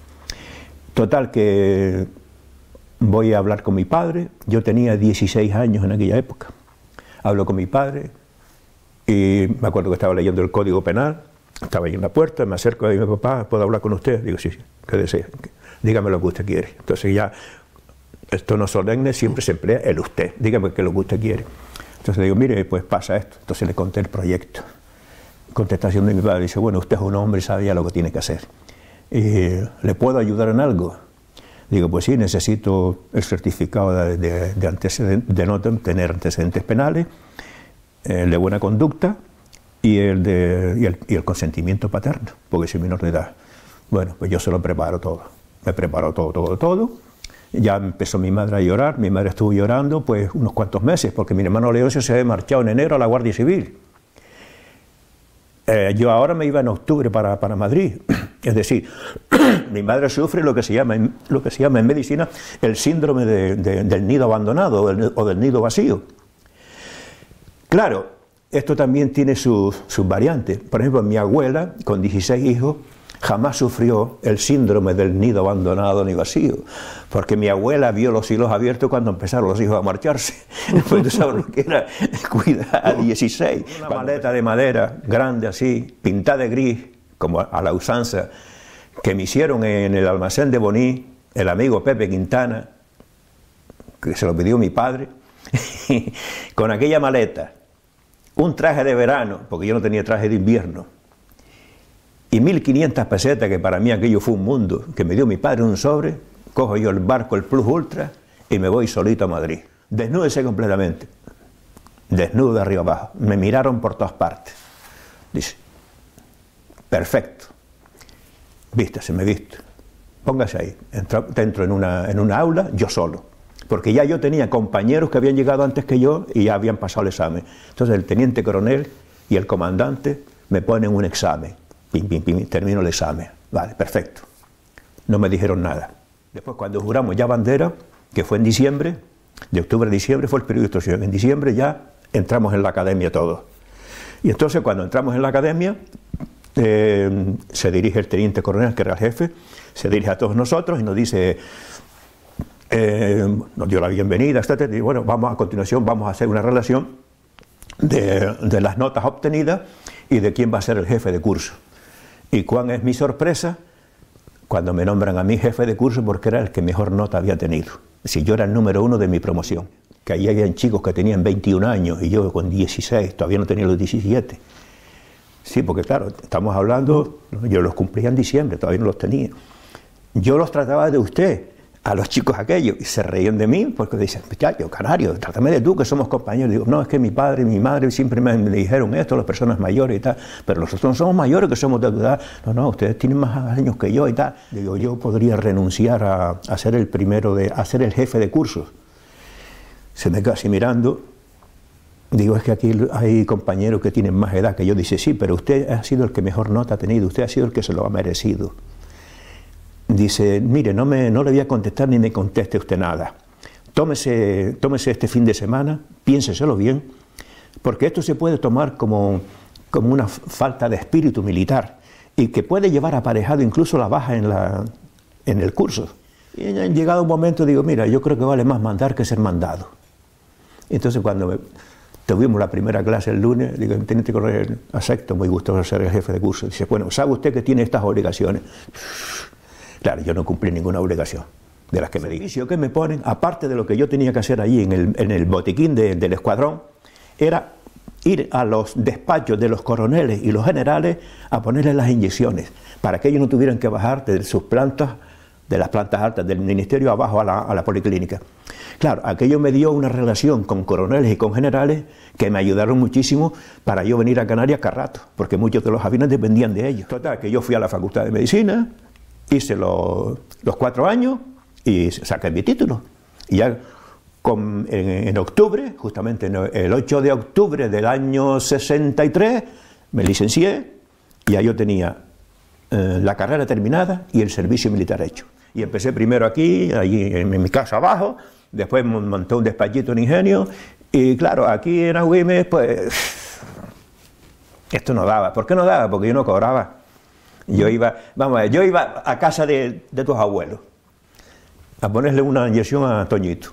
B: Total, que voy a hablar con mi padre, yo tenía dieciséis años en aquella época. Hablo con mi padre, y me acuerdo que estaba leyendo el Código Penal, estaba ahí en la puerta, me acerco a mi papá, ¿puedo hablar con usted? Digo, sí, sí, ¿qué desea? Dígame lo que usted quiere. Entonces ya, esto no solemne, siempre se emplea el usted, dígame qué es lo que usted quiere. Entonces le digo, mire, pues pasa esto. Entonces le conté el proyecto. Contestación de mi padre, dice, bueno, usted es un hombre y sabe ya lo que tiene que hacer. Y, ¿le puedo ayudar en algo? Digo, pues sí, necesito el certificado de, de, de antecedentes, de no tener antecedentes penales, el de buena conducta y el, de, y, el, y el consentimiento paterno, porque soy menor de edad. Bueno, pues yo se lo preparo todo. Me preparo todo, todo, todo. Ya empezó mi madre a llorar, mi madre estuvo llorando pues unos cuantos meses, porque mi hermano Leoncio se había marchado en enero a la Guardia Civil. Eh, yo ahora me iba en octubre para, para Madrid, es decir, mi madre sufre lo que se llama, lo que se llama en medicina el síndrome de, de, del nido abandonado o del, o del nido vacío. Claro, esto también tiene sus, sus variantes. Por ejemplo, mi abuela, con dieciséis hijos, jamás sufrió el síndrome del nido abandonado ni vacío, porque mi abuela vio los hilos abiertos cuando empezaron los hijos a marcharse. Pues tú sabes lo que era cuidar a dieciséis. Una maleta de madera grande así, pintada de gris, como a la usanza, que me hicieron en el almacén de Boní, el amigo Pepe Quintana, que se lo pidió mi padre, con aquella maleta, un traje de verano, porque yo no tenía traje de invierno, y mil quinientas pesetas, que para mí aquello fue un mundo, que me dio mi padre un sobre, cojo yo el barco, el Plus Ultra, y me voy solito a Madrid. Desnúdese completamente, desnudo de arriba abajo. Me miraron por todas partes. Dice, perfecto, vístase, me visto, póngase ahí. Entro, entro en una, en una aula, yo solo, porque ya yo tenía compañeros que habían llegado antes que yo y ya habían pasado el examen. Entonces el teniente coronel y el comandante me ponen un examen. Pim, pim, pim, termino el examen. Vale, perfecto. No me dijeron nada. Después, cuando juramos ya bandera, que fue en diciembre, de octubre a diciembre fue el periodo de instrucción. En diciembre ya entramos en la academia todos. Y entonces, cuando entramos en la academia, eh, se dirige el teniente coronel, que era el jefe, se dirige a todos nosotros y nos dice, eh, nos dio la bienvenida, etcétera. Y bueno, vamos a continuación, vamos a hacer una relación de, de las notas obtenidas y de quién va a ser el jefe de curso. ¿Y cuál es mi sorpresa? Cuando me nombran a mí jefe de curso, porque era el que mejor nota había tenido. Si yo era el número uno de mi promoción, que ahí habían chicos que tenían veintiún años y yo con dieciséis, todavía no tenía los diecisiete. Sí, porque claro, estamos hablando, yo los cumplía en diciembre, todavía no los tenía. Yo los trataba de usted, a los chicos aquellos, y se reían de mí, porque dicen, muchacho, canario, trátame de tú, que somos compañeros. Digo, no, es que mi padre y mi madre siempre me, me dijeron esto, las personas mayores y tal, pero nosotros no somos mayores, que somos de edad. No, no, ustedes tienen más años que yo y tal. Digo, yo podría renunciar a, a ser el primero, de, a ser el jefe de cursos. Se me queda así mirando. Digo, es que aquí hay compañeros que tienen más edad que yo. Dice, sí, pero usted ha sido el que mejor nota ha tenido, usted ha sido el que se lo ha merecido. Dice, mire, no, me, no le voy a contestar ni me conteste usted nada. Tómese, tómese este fin de semana, piénseselo bien, porque esto se puede tomar como, como una falta de espíritu militar y que puede llevar aparejado incluso la baja en, la, en el curso. Y en llegado un momento digo, mira, yo creo que vale más mandar que ser mandado. Entonces cuando me, tuvimos la primera clase el lunes, digo, teniente coronel, acepto, muy gustoso ser el jefe de curso. Dice, bueno, ¿sabe usted que tiene estas obligaciones? Claro, yo no cumplí ninguna obligación de las que me dijeron. Que me ponen, aparte de lo que yo tenía que hacer allí en el, en el botiquín de, del escuadrón, era ir a los despachos de los coroneles y los generales a ponerles las inyecciones, para que ellos no tuvieran que bajar de sus plantas, de las plantas altas del ministerio abajo a la, a la policlínica. Claro, aquello me dio una relación con coroneles y con generales que me ayudaron muchísimo para yo venir a Canarias cada rato, porque muchos de los aviones dependían de ellos. Total, que yo fui a la Facultad de Medicina, hice los, los cuatro años y saqué mi título. Y ya con, en, en octubre, justamente el ocho de octubre del año sesenta y tres, me licencié y ya yo tenía eh, la carrera terminada y el servicio militar hecho. Y empecé primero aquí, allí en, en mi casa abajo, después monté un despachito en Ingenio y claro, aquí en Agüimes, pues esto no daba. ¿Por qué no daba? Porque yo no cobraba. Yo iba, vamos a ver, yo iba a casa de, de tus abuelos a ponerle una inyección a Toñito.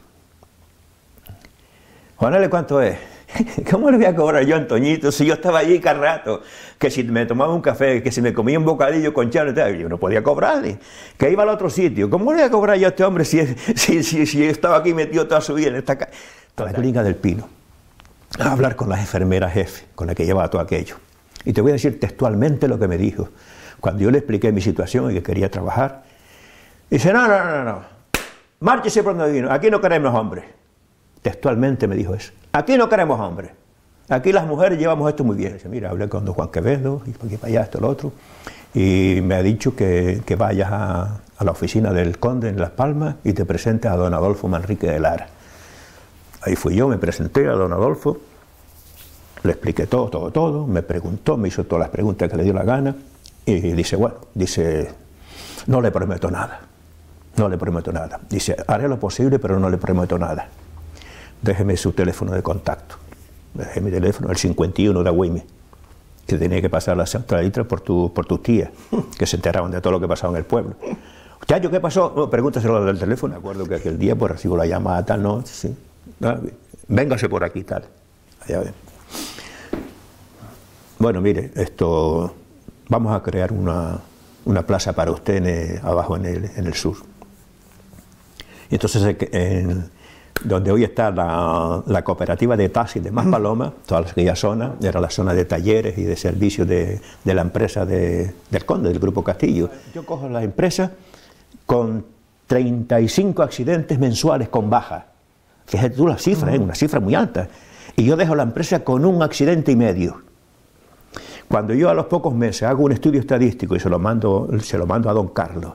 B: Juanele, ¿cuánto es? ¿Cómo le voy a cobrar yo a Toñito si yo estaba allí cada rato? Que si me tomaba un café, que si me comía un bocadillo con chano y tal, yo no podía cobrarle. Que iba al otro sitio. ¿Cómo le voy a cobrar yo a este hombre si, si, si, si estaba aquí metido toda su vida en esta casa? A la clínica del Pino, a hablar con las enfermeras jefe, con la que llevaba todo aquello. Y te voy a decir textualmente lo que me dijo. Cuando yo le expliqué mi situación y que quería trabajar, dice, no, no, no, no, márchese por donde vino, aquí no queremos hombres. Textualmente me dijo eso, aquí no queremos hombres, aquí las mujeres llevamos esto muy bien. Dice, mira, hablé con don Juan Quevedo, y por aquí para allá, esto, lo otro, y me ha dicho que, que vayas a, a la oficina del conde en Las Palmas y te presentes a don Adolfo Manrique de Lara. Ahí fui yo, me presenté a don Adolfo, le expliqué todo, todo, todo, me preguntó, me hizo todas las preguntas que le dio la gana. Y dice, bueno, dice, no le prometo nada, no le prometo nada. Dice, haré lo posible, pero no le prometo nada. Déjeme su teléfono de contacto. Dejé mi teléfono, el cincuenta y uno de Agüimes. que tenía que pasar la centralita por, tu, por tus tías, que se enteraban de todo lo que pasaba en el pueblo. Chacho, ¿qué pasó? No, pregúntaselo del teléfono. Me acuerdo que aquel día pues recibo la llamada tal, no, sí. Ah, véngase por aquí tal. Allá ven. Bueno, mire, esto, vamos a crear una, una plaza para usted en el, abajo en el, en el sur. Y entonces, en, donde hoy está la, la cooperativa de taxis de Maspalomas, toda aquella zona, era la zona de talleres y de servicios de, de la empresa de, del Conde, del Grupo Castillo. Yo cojo la empresa con treinta y cinco accidentes mensuales con baja. Fíjate tú la cifra, ¿eh? Una cifra muy alta. Y yo dejo la empresa con un accidente y medio. Cuando yo a los pocos meses hago un estudio estadístico y se lo mando, se lo mando a don Carlos,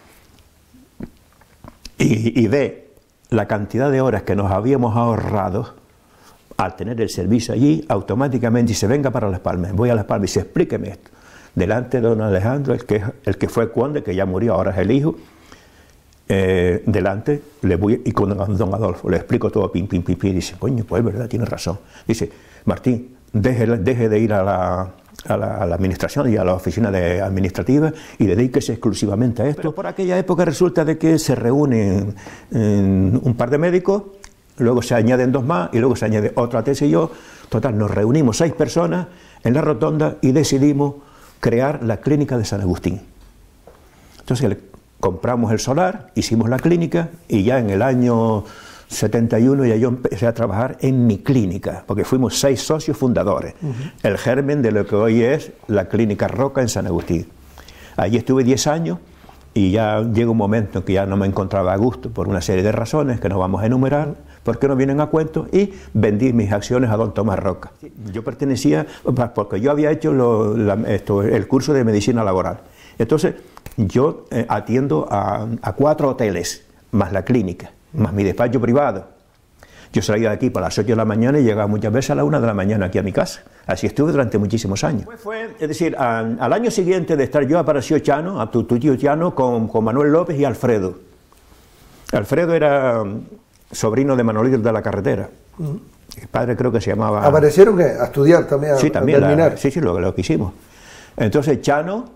B: y, y ve la cantidad de horas que nos habíamos ahorrado al tener el servicio allí, automáticamente dice, venga para Las Palmas, voy a Las Palmas y dice, explíqueme esto. Delante de don Alejandro, el que, el que fue conde, que ya murió, ahora es el hijo, eh, delante, le voy, y con don Adolfo, le explico todo, pim, pim, pim, pim, y dice, coño, pues verdad, tiene razón. Dice, Martín, deje, deje de ir a la... A la, a la administración y a la oficina de administrativa y dedíquese exclusivamente a esto. Pero por aquella época resulta de que se reúnen eh, un par de médicos, luego se añaden dos más y luego se añade otra tesis y yo. Total, nos reunimos seis personas en la rotonda y decidimos crear la clínica de San Agustín. Entonces le compramos el solar, hicimos la clínica y ya en el año setenta y uno ya yo empecé a trabajar en mi clínica, porque fuimos seis socios fundadores, uh-huh. El germen de lo que hoy es la Clínica Roca en San Agustín. Allí estuve diez años y ya llega un momento en que ya no me encontraba a gusto por una serie de razones que no vamos a enumerar, porque no vienen a cuento, y vendí mis acciones a don Tomás Roca. Yo pertenecía, porque yo había hecho lo, la, esto, el curso de medicina laboral. Entonces yo eh, atiendo a, a cuatro hoteles, más la clínica, más mi despacho privado. Yo salía de aquí para las ocho de la mañana y llegaba muchas veces a la una de la mañana aquí a mi casa. Así estuve durante muchísimos años. Pues fue, es decir, a, al año siguiente de estar yo apareció Chano, a tu, tu tío Chano, con, con Manuel López y Alfredo. Alfredo era sobrino de Manolito de la Carretera. Uh-huh. El padre creo que se llamaba...
A: ¿Aparecieron qué? ¿A estudiar también? A,
B: sí, también.
A: A terminar.
B: La, sí, sí, lo, lo que hicimos. Entonces Chano...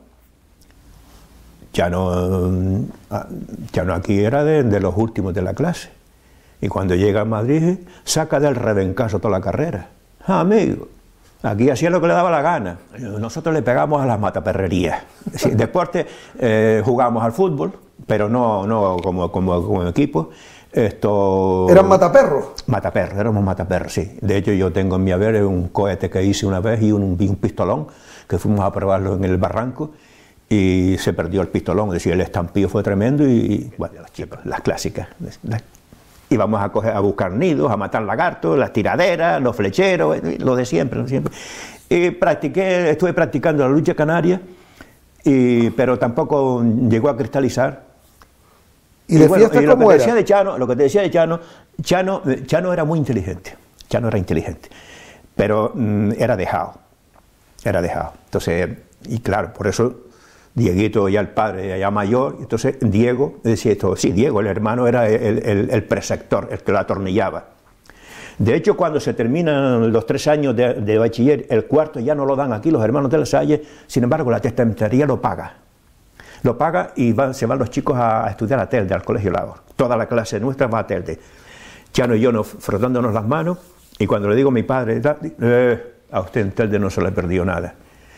B: Chano, Chano aquí era de, de los últimos de la clase. Y cuando llega a Madrid, saca del rebencazo toda la carrera. Ah, amigo, aquí hacía lo que le daba la gana. Nosotros le pegamos a las mataperrerías. Sí, deporte, eh, jugamos al fútbol, pero no, no como, como, como equipo. Esto...
A: ¿Eran mataperros?
B: Mataperros, éramos mataperros, sí. De hecho, yo tengo en mi haber un cohete que hice una vez y un, un pistolón, que fuimos a probarlo en el barranco. Y se perdió el pistolón, es decir, el estampillo fue tremendo y, y bueno, las, chicas, las clásicas. Las, íbamos a, coger, a buscar nidos, a matar lagartos, las tiraderas, los flecheros, lo de siempre, lo de siempre. Y practiqué, estuve practicando la lucha canaria, y, pero tampoco llegó a cristalizar.
A: ¿Y, y de bueno, fiesta
B: y lo
A: cómo
B: que
A: era?
B: Decía de Chano, lo que te decía de Chano, Chano, Chano era muy inteligente, Chano era inteligente, pero mm, era dejado, era dejado. Entonces, y claro, por eso... Dieguito ya el padre, ya mayor, entonces Diego, decía esto, sí, Diego, el hermano era el, el, el preceptor, el que lo atornillaba. De hecho, cuando se terminan los tres años de, de bachiller, el cuarto ya no lo dan aquí los hermanos de la Salle, sin embargo la testamentaría lo paga. Lo paga y van, se van los chicos a, a estudiar a Telde, al Colegio Labor. Toda la clase nuestra va a Telde. Chano y yo nos, frotándonos las manos, y cuando le digo a mi padre, eh, a usted en Telde no se le perdió nada.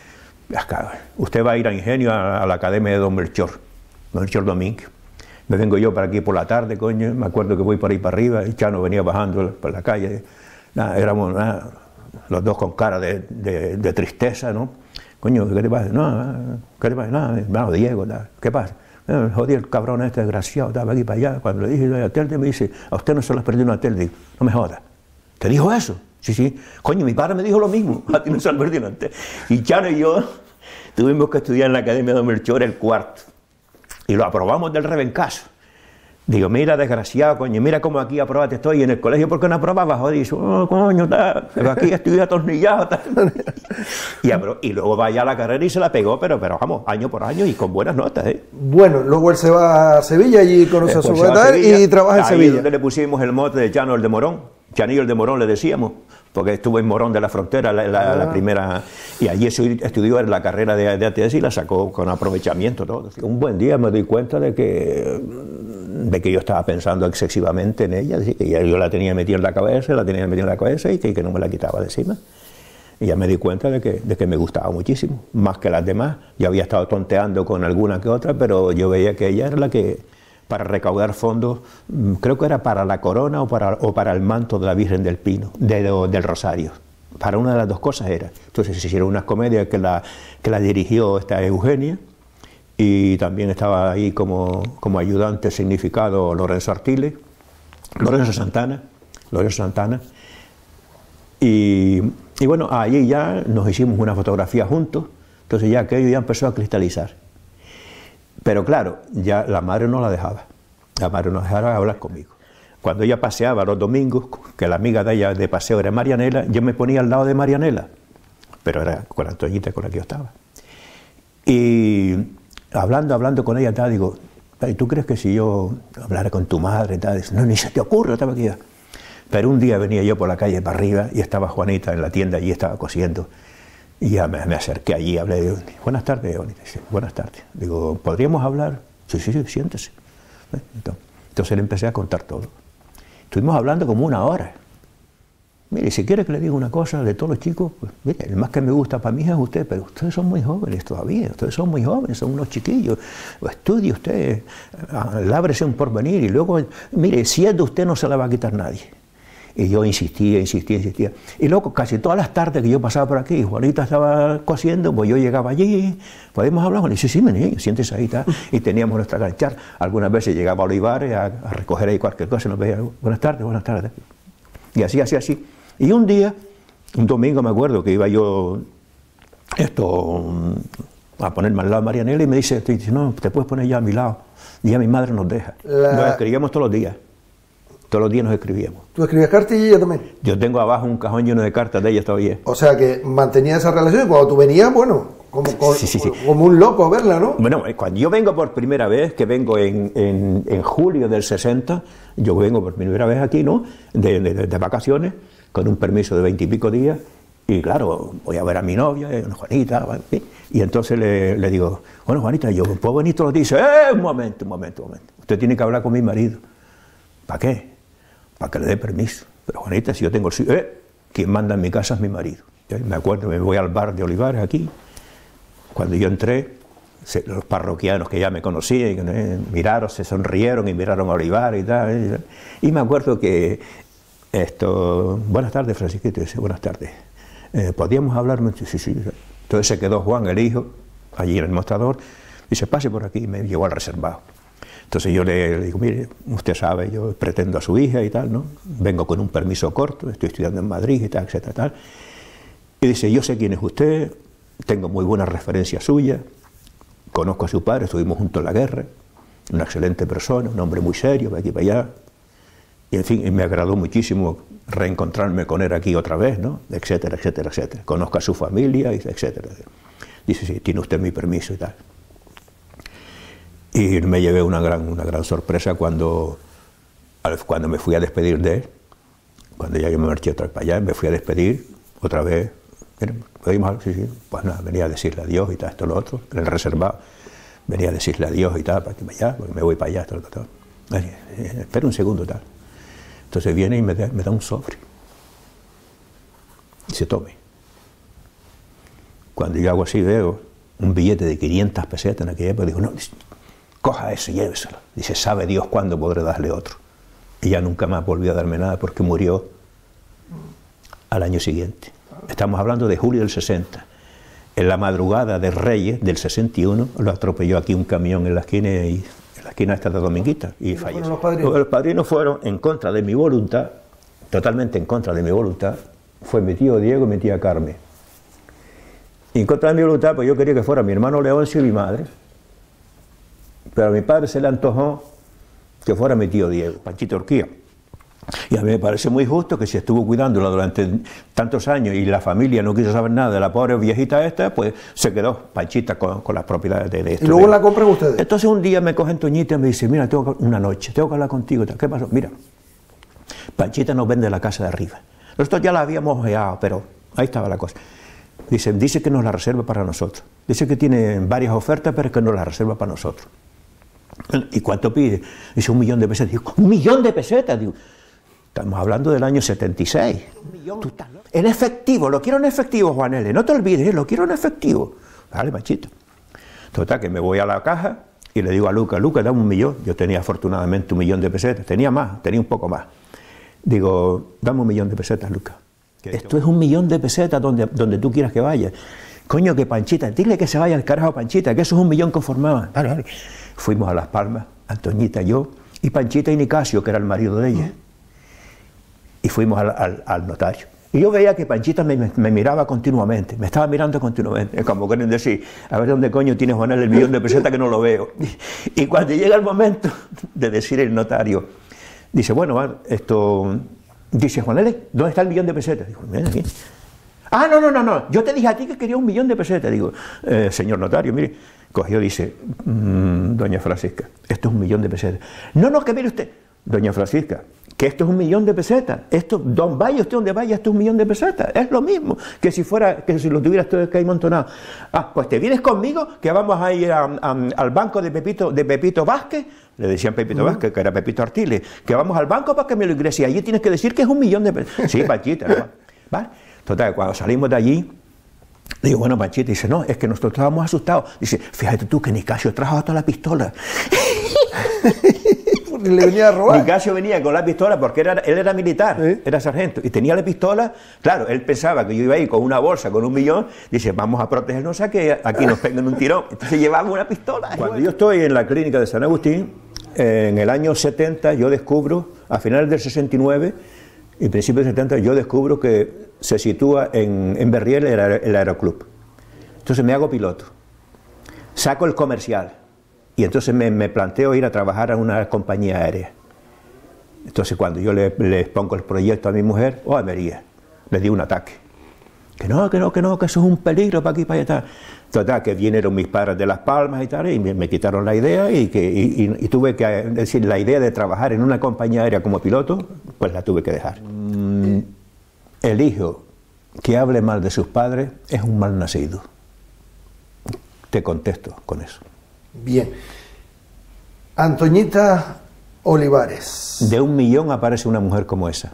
B: Usted va a ir a Ingenio, a, a la academia de don Melchor, don Melchor Domínguez. Me vengo yo para aquí por la tarde, coño, me acuerdo que voy por ahí para arriba, y Chano venía bajando por la calle, nada, éramos nada, los dos con cara de, de, de tristeza, ¿no? Coño, ¿qué te pasa? No, ¿qué te pasa? No, hermano Diego, ¿no? ¿Qué pasa? No, jodí el cabrón este desgraciado, estaba aquí para allá, cuando le dije a Telde me dice, a usted no se lo has perdido una Telde, no me jodas. ¿Te dijo eso? Sí, sí. Coño, mi padre me dijo lo mismo, a ti no se lo has perdido antes. Y Chano y yo tuvimos que estudiar en la Academia de don Melchor el cuarto. Y lo aprobamos del rebencazo. Digo, mira, desgraciado, coño, mira cómo aquí aprobaste estoy. Y en el colegio, ¿por qué no aprobabas? Joder, y dice, oh, coño, ta, aquí estoy atornillado. Ta. Y, y luego vaya a la carrera y se la pegó, pero, pero vamos, año por año y con buenas notas, ¿eh?
A: Bueno, luego él se va a Sevilla, allí conoce a su padre y trabaja en
B: ahí
A: Sevilla.
B: Donde le pusimos el mote de Chano el de Morón, Chanillo de Morón le decíamos, porque estuvo en Morón de la Frontera, la, la, ah. la primera, y allí estudió en la carrera de, de A T S y la sacó con aprovechamiento todo. Un buen día me doy cuenta de que, de que yo estaba pensando excesivamente en ella, que yo la tenía metida en la cabeza, la tenía metida en la cabeza y que, que no me la quitaba de encima. Y ya me di cuenta de que, de que me gustaba muchísimo, más que las demás. Yo había estado tonteando con alguna que otra, pero yo veía que ella era la que, para recaudar fondos, creo que era para la corona o para, o para el manto de la Virgen del Pino, de, de, del Rosario. Para una de las dos cosas era. Entonces se hicieron unas comedias que la, que la dirigió esta Eugenia, y también estaba ahí como, como ayudante significado Lorenzo Artiles, Lorenzo Santana, Lorenzo Santana, y, y bueno, allí ya nos hicimos una fotografía juntos, entonces ya aquello ya empezó a cristalizar. Pero claro, ya la madre no la dejaba, la madre no dejaba hablar conmigo. Cuando ella paseaba los domingos, que la amiga de ella de paseo era Marianela, yo me ponía al lado de Marianela, pero era con Antoñita con la que yo estaba. Y hablando, hablando con ella, tal, digo, ¿y tú crees que si yo hablara con tu madre? Tal? Dice, no, ni se te ocurre, estaba aquí. Pero un día venía yo por la calle para arriba y estaba Juanita en la tienda, allí estaba cosiendo. Y ya me, me acerqué allí, hablé, digo, buenas tardes, Juanita. Dice, buenas tardes. Digo, ¿podríamos hablar? Sí, sí, sí, siéntese. Entonces, entonces le empecé a contar todo. Estuvimos hablando como una hora. Mire, si quiere que le diga una cosa de todos los chicos, pues mire, el más que me gusta para mí es usted, pero ustedes son muy jóvenes todavía, ustedes son muy jóvenes, son unos chiquillos. Estudie usted, lábrese un porvenir y luego, mire, si es de usted no se la va a quitar nadie. Y yo insistía, insistía, insistía. Y luego casi todas las tardes que yo pasaba por aquí, Juanita estaba cosiendo, pues yo llegaba allí, ¿podemos hablar? Y dice, sí, sí, mi niño, siéntese ahí, está. Y teníamos nuestra canchar. Algunas veces llegaba a Olivares a, a recoger ahí cualquier cosa y nos veía, buenas tardes, buenas tardes. Y así, así, así. Y un día, un domingo me acuerdo que iba yo esto a ponerme al lado de Marianela y me dice, dice, no, te puedes poner ya a mi lado. Y ya mi madre nos deja. La... Nos escribíamos todos los días. Todos los días nos escribíamos.
A: ¿Tú escribías cartas y ella también?
B: Yo tengo abajo un cajón lleno de cartas de ella todavía.
A: O sea que mantenía esa relación y cuando tú venías, bueno, como, como, sí, sí, sí. como un loco a verla, ¿no?
B: Bueno, cuando yo vengo por primera vez, que vengo en, en, en julio del sesenta, yo vengo por primera vez aquí, ¿no? De, de, de vacaciones, con un permiso de veinte y pico días, y claro, voy a ver a mi novia, Juanita, y entonces le, le digo, bueno, Juanita, yo puedo venir todos los días. Dice, eh, un momento, un momento, un momento. Usted tiene que hablar con mi marido. ¿Para qué? Para que le dé permiso. Pero Juanita, si yo tengo el sitio, eh, quien manda en mi casa es mi marido. Yo me acuerdo, me voy al bar de Olivares aquí. Cuando yo entré, se, los parroquianos que ya me conocían, eh, miraron, se sonrieron y miraron a Olivares y tal. Eh, y me acuerdo que esto, buenas tardes, Francisquito, dice, buenas tardes. Eh, ¿Podíamos hablar? Sí, sí, sí. Entonces se quedó Juan, el hijo, allí en el mostrador, dice, pase por aquí, y me llevó al reservado. Entonces yo le, le digo, mire, usted sabe, yo pretendo a su hija y tal, ¿no? Vengo con un permiso corto, estoy estudiando en Madrid y tal, etcétera, tal. Y dice, yo sé quién es usted, tengo muy buena referencia suya, conozco a su padre, estuvimos juntos en la guerra, una excelente persona, un hombre muy serio, de aquí para allá. Y en fin, me agradó muchísimo reencontrarme con él aquí otra vez, ¿no? Etcétera, etcétera, etcétera. Conozco a su familia, etcétera. Dice, sí, tiene usted mi permiso y tal. Y me llevé una gran, una gran sorpresa cuando, cuando me fui a despedir de él, cuando ya yo me marché otra vez para allá, me fui a despedir otra vez. ¿Podemos? Sí, sí. Pues nada, venía a decirle adiós y tal, esto, lo otro, en el reservado. Venía a decirle adiós y tal, para que vaya, porque me voy para allá, esto, lo otro. Espera un segundo, tal. Entonces viene y me da, me da un sobre. Y se tome. Cuando yo hago así, veo un billete de quinientas pesetas en aquella época, digo, no, coja eso y lléveselo. Dice, sabe Dios cuándo podré darle otro. Y ya nunca más volvió a darme nada porque murió al año siguiente. Estamos hablando de julio del sesenta. En la madrugada de Reyes del sesenta y uno lo atropelló aquí un camión en la esquina, y, en la esquina esta de Dominguita y falleció. Los padrinos? los padrinos fueron en contra de mi voluntad, totalmente en contra de mi voluntad. Fue mi tío Diego y mi tía Carmen. Y en contra de mi voluntad, pues yo quería que fuera mi hermano Leoncio y mi madre. Pero a mi padre se le antojó que fuera mi tío Diego, Panchito Urquía. Y a mí me parece muy justo que si estuvo cuidándola durante tantos años y la familia no quiso saber nada de la pobre viejita esta, pues se quedó Panchita con, con las propiedades de, de esto.
A: ¿Y luego la compran ustedes?
B: Entonces un día me cogen Toñita y me dice, mira, tengo que, una noche, tengo que hablar contigo. ¿Qué pasó? Mira, Panchita nos vende la casa de arriba. Nosotros ya la habíamos ojeado, pero ahí estaba la cosa. Dice, dice que nos la reserva para nosotros. Dice que tiene varias ofertas, pero que nos la reserva para nosotros. ¿Y cuánto pide? Dice, un millón de pesetas. Digo, ¿un millón de pesetas? Digo, estamos hablando del año setenta y seis. Un millón. En efectivo, lo quiero en efectivo, Juan L. No te olvides, lo quiero en efectivo. Vale, Panchito. Total, que me voy a la caja y le digo a Lucas, Lucas, dame un millón. Yo tenía afortunadamente un millón de pesetas. Tenía más, tenía un poco más. Digo, dame un millón de pesetas, Lucas. Esto es un millón de pesetas donde, donde tú quieras que vaya. Coño, que Panchita, dile que se vaya al carajo Panchita, que eso es un millón conformaba. Vale, vale. Fuimos a Las Palmas, Antoñita, yo, y Panchita y Nicasio, que era el marido de ella. Y fuimos al, al, al notario. Y yo veía que Panchita me, me, me miraba continuamente, me estaba mirando continuamente. Es como quieren decir, a ver dónde coño tiene Juan el millón de pesetas que no lo veo. Y, y cuando llega el momento de decir el notario, dice, bueno, esto... Dice, Juan L., ¿dónde está el millón de pesetas? Digo, mira aquí. Ah, no, no, no, no, yo te dije a ti que quería un millón de pesetas. Digo, eh, señor notario, mire, cogió, dice, mmm, doña Francisca, esto es un millón de pesetas. No, no, que mire usted, doña Francisca, que esto es un millón de pesetas. Esto, don vaya usted donde vaya, esto es un millón de pesetas. Es lo mismo que si fuera, que si lo tuvieras todo que hay montonado. Ah, pues te vienes conmigo, que vamos a ir a, a, al banco de Pepito, de Pepito Vázquez. Le decían Pepito uh-huh. Vázquez, que era Pepito Artiles, que vamos al banco para que me lo ingrese. Y allí tienes que decir que es un millón de pesetas. Sí, Panchita, ¿no? ¿Vale? Total, cuando salimos de allí, digo, bueno, Panchita, dice, no, es que nosotros estábamos asustados. Dice, fíjate tú que Nicasio trajo hasta la pistola.
A: Porque le venía a robar.
B: Nicasio venía con la pistola porque era, él era militar, ¿sí? Era sargento, y tenía la pistola. Claro, él pensaba que yo iba a ir con una bolsa, con un millón. Dice, vamos a protegernos a que aquí nos peguen un tirón. Entonces llevaba una pistola. Cuando yo estoy en la clínica de San Agustín, en el año setenta, yo descubro, a finales del sesenta y nueve, y principios del setenta, yo descubro que se sitúa en, en Berriel el, el aeroclub. Entonces me hago piloto, saco el comercial, y entonces me, me planteo ir a trabajar a una compañía aérea. Entonces cuando yo le, le pongo el proyecto a mi mujer, oh, me ría, le di un ataque. Que no, que no, que no, que eso es un peligro para aquí, para allá. Total, que vinieron mis padres de Las Palmas y tal, y me, me quitaron la idea, y, que, y, y, y tuve que decir, la idea de trabajar en una compañía aérea como piloto, pues la tuve que dejar. Mm, el hijo que hable mal de sus padres es un mal nacido. Te contesto con eso.
A: Bien. Antoñita Olivares.
B: De un millón aparece una mujer como esa.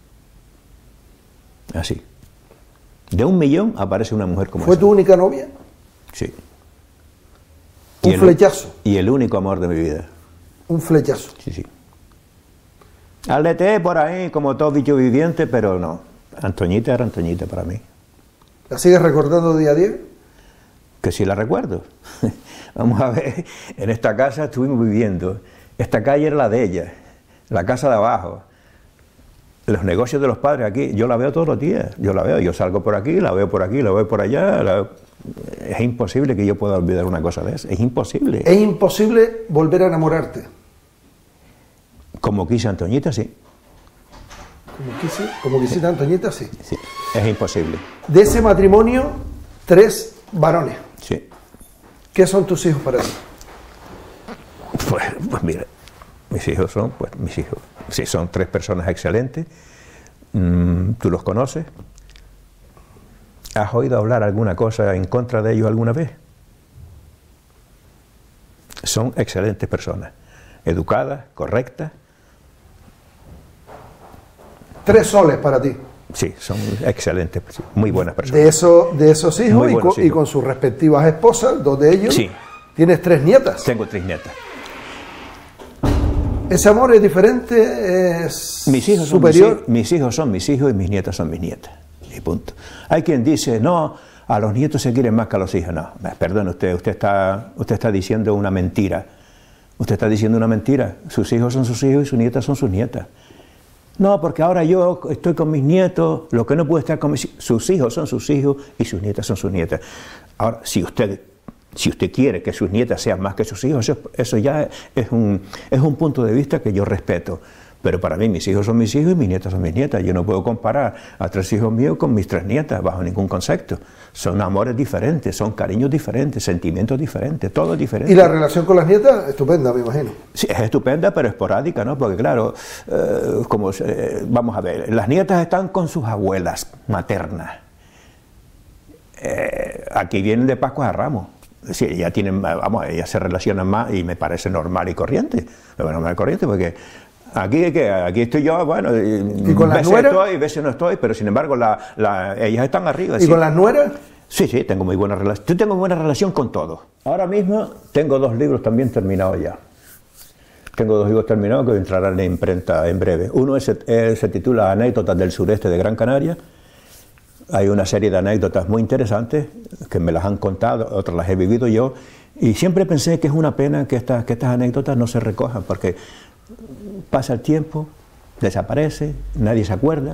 B: Así. De un millón aparece una mujer como esa.
A: ¿Fue tu única novia?
B: Sí.
A: Un
B: el,
A: flechazo.
B: Y el único amor de mi vida.
A: Un flechazo.
B: Sí, sí. Aleteé por ahí como todo bicho viviente, pero no. Antoñita era Antoñita para mí.
A: ¿La sigues recordando día a día?
B: Que sí la recuerdo. Vamos a ver, en esta casa estuvimos viviendo. Esta calle era la de ella, la casa de abajo. Los negocios de los padres aquí, yo la veo todos los días. Yo la veo, yo salgo por aquí, la veo por aquí, la veo por allá. La... Es imposible que yo pueda olvidar una cosa de esa. Es imposible.
A: Es imposible volver a enamorarte.
B: Como quise Antoñita, sí.
A: Como quise, como quisiste Antoñita, sí.
B: Sí, es imposible.
A: De ese matrimonio, tres varones.
B: Sí.
A: ¿Qué son tus hijos para ti?
B: Pues, pues mira, mis hijos son, pues mis hijos. Sí, son tres personas excelentes. Mm, ¿tú los conoces? ¿Has oído hablar alguna cosa en contra de ellos alguna vez? Son excelentes personas, educadas, correctas.
A: Tres soles para ti.
B: Sí, son excelentes, muy buenas personas.
A: De, eso, de esos hijos y con,
B: hijos
A: y con sus respectivas esposas, dos de ellos,
B: sí.
A: ¿Tienes tres nietas?
B: Tengo tres nietas.
A: ¿Ese amor es diferente? ¿Es
B: mis hijos
A: superior?
B: Son mis, mis hijos son mis hijos y mis nietas son mis nietas. Y punto. Hay quien dice, no, a los nietos se quieren más que a los hijos. No, perdón, usted, usted, está, usted está diciendo una mentira. Usted está diciendo una mentira. Sus hijos son sus hijos y sus nietas son sus nietas. No, porque ahora yo estoy con mis nietos, lo que no puede estar con mis hijos. Sus hijos son sus hijos y sus nietas son sus nietas. Ahora, si usted Si usted quiere que sus nietas sean más que sus hijos, eso, eso ya es un, es un punto de vista que yo respeto. Pero para mí mis hijos son mis hijos y mis nietas son mis nietas. Yo no puedo comparar a tres hijos míos con mis tres nietas bajo ningún concepto. Son amores diferentes, son cariños diferentes, sentimientos diferentes, todo es diferente.
A: ¿Y la relación con las nietas? Estupenda, me imagino.
B: Sí, es estupenda, pero esporádica, ¿no? Porque claro, eh, como, eh, vamos a ver, las nietas están con sus abuelas maternas. Eh, aquí vienen de Pascuas a Ramos. Sí, ellas tienen, vamos, ellas se relacionan más y me parece normal y corriente. Normal y corriente porque aquí, ¿qué? Aquí estoy yo, bueno,
A: ¿y con las
B: veces
A: nueras?
B: estoy, veces no estoy, pero sin embargo la, la, ellas están arriba.
A: ¿Y
B: sí.
A: con las nueras?
B: Sí, sí, tengo muy buena relación. Yo tengo buena relación con todos. Ahora mismo tengo dos libros también terminados ya. Tengo dos libros terminados que entrarán en la imprenta en breve. Uno es, es, se titula Anécdotas del sureste de Gran Canaria. Hay una serie de anécdotas muy interesantes que me las han contado, otras las he vivido yo, y siempre pensé que es una pena que estas, que estas anécdotas no se recojan, porque pasa el tiempo, desaparece, nadie se acuerda.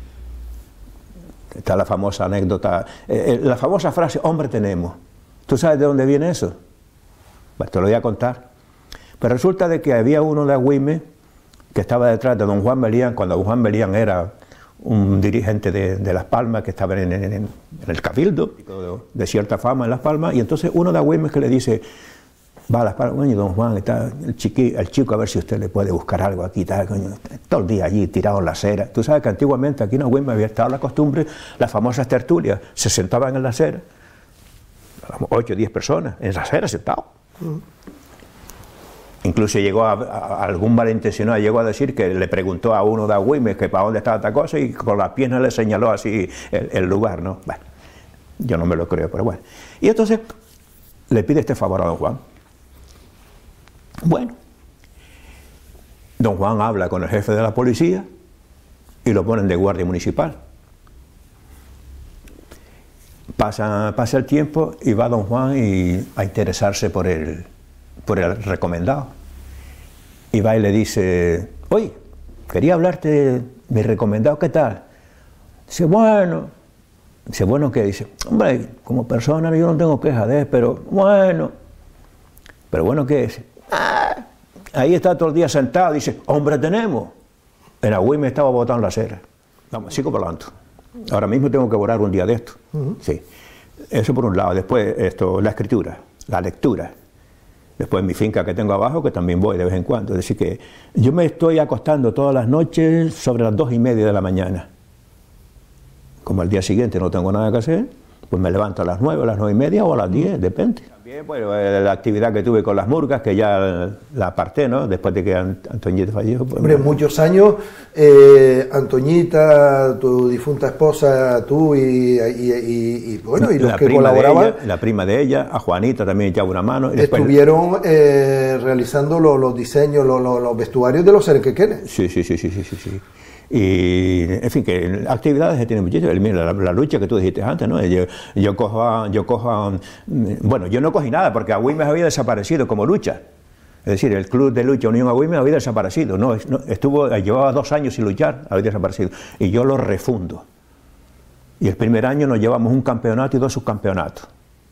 B: Está la famosa anécdota, eh, la famosa frase, hombre tenemos. ¿Tú sabes de dónde viene eso? Pues te lo voy a contar. Pero resulta de que había uno de Agüime que estaba detrás de don Juan Melián, cuando don Juan Melián era un dirigente de, de Las Palmas, que estaba en, en, en el Cabildo, de cierta fama en Las Palmas, y entonces uno de Agüimes que le dice, va a Las Palmas, coño, don Juan, está el, chiqui, el chico, a ver si usted le puede buscar algo aquí, tal, coño, todo el día allí tirado en la acera. Tú sabes que antiguamente aquí en Agüimes había estado la costumbre, las famosas tertulias, se sentaban en la acera, ocho o diez personas, en la acera sentados. Uh-huh. Incluso llegó a, a, a algún malintencionado, llegó a decir que le preguntó a uno de Agüimes que para dónde estaba esta cosa y con las piernas le señaló así el, el lugar, ¿no? Bueno, yo no me lo creo, pero bueno. Y entonces le pide este favor a don Juan. Bueno, don Juan habla con el jefe de la policía y lo ponen de guardia municipal. Pasa, pasa el tiempo y va don Juan y, a interesarse por el... por el recomendado, y va y le dice, oye, quería hablarte de mi recomendado, ¿qué tal? Dice, bueno, dice, bueno, ¿qué? Dice, hombre, como persona yo no tengo queja de él, pero bueno, pero bueno, ¿qué es? Ah, ahí está todo el día sentado, dice, hombre, tenemos. En Agüimes estaba botado en la acera. Vamos, sigo volando. Ahora mismo tengo que borrar un día de esto. Uh-huh. Sí, eso por un lado. Después, esto, la escritura, la lectura. Después mi finca que tengo abajo, que también voy de vez en cuando. Es decir que yo me estoy acostando todas las noches sobre las dos y media de la mañana. Como al día siguiente no tengo nada que hacer, pues me levanto a las nueve, a las nueve y media o a las diez, depende. También pues, la actividad que tuve con las murgas, que ya la aparté, ¿no? Después de que Antoñita falleció. Pues,
A: hombre, muchos años, eh, Antoñita, tu difunta esposa, tú y, y, y, y bueno, y los
B: la
A: que
B: prima
A: colaboraban.
B: De ella, la prima de ella, a Juanita también echaba una mano. Y después,
A: estuvieron eh, realizando lo, los diseños, lo, lo, los vestuarios de los Serenquequenes.
B: Sí, sí, sí, sí, sí, sí, sí. Y, en fin, que actividades que tienen muchísimas. Mira, la, la lucha que tú dijiste antes, ¿no? Yo, yo cojo, a, yo cojo a, bueno, yo no cogí nada porque Agüimes había desaparecido como lucha. Es decir, el club de lucha Unión Agüimes había desaparecido. No, no, estuvo, llevaba dos años sin luchar, había desaparecido. Y yo lo refundo. Y el primer año nos llevamos un campeonato y dos subcampeonatos.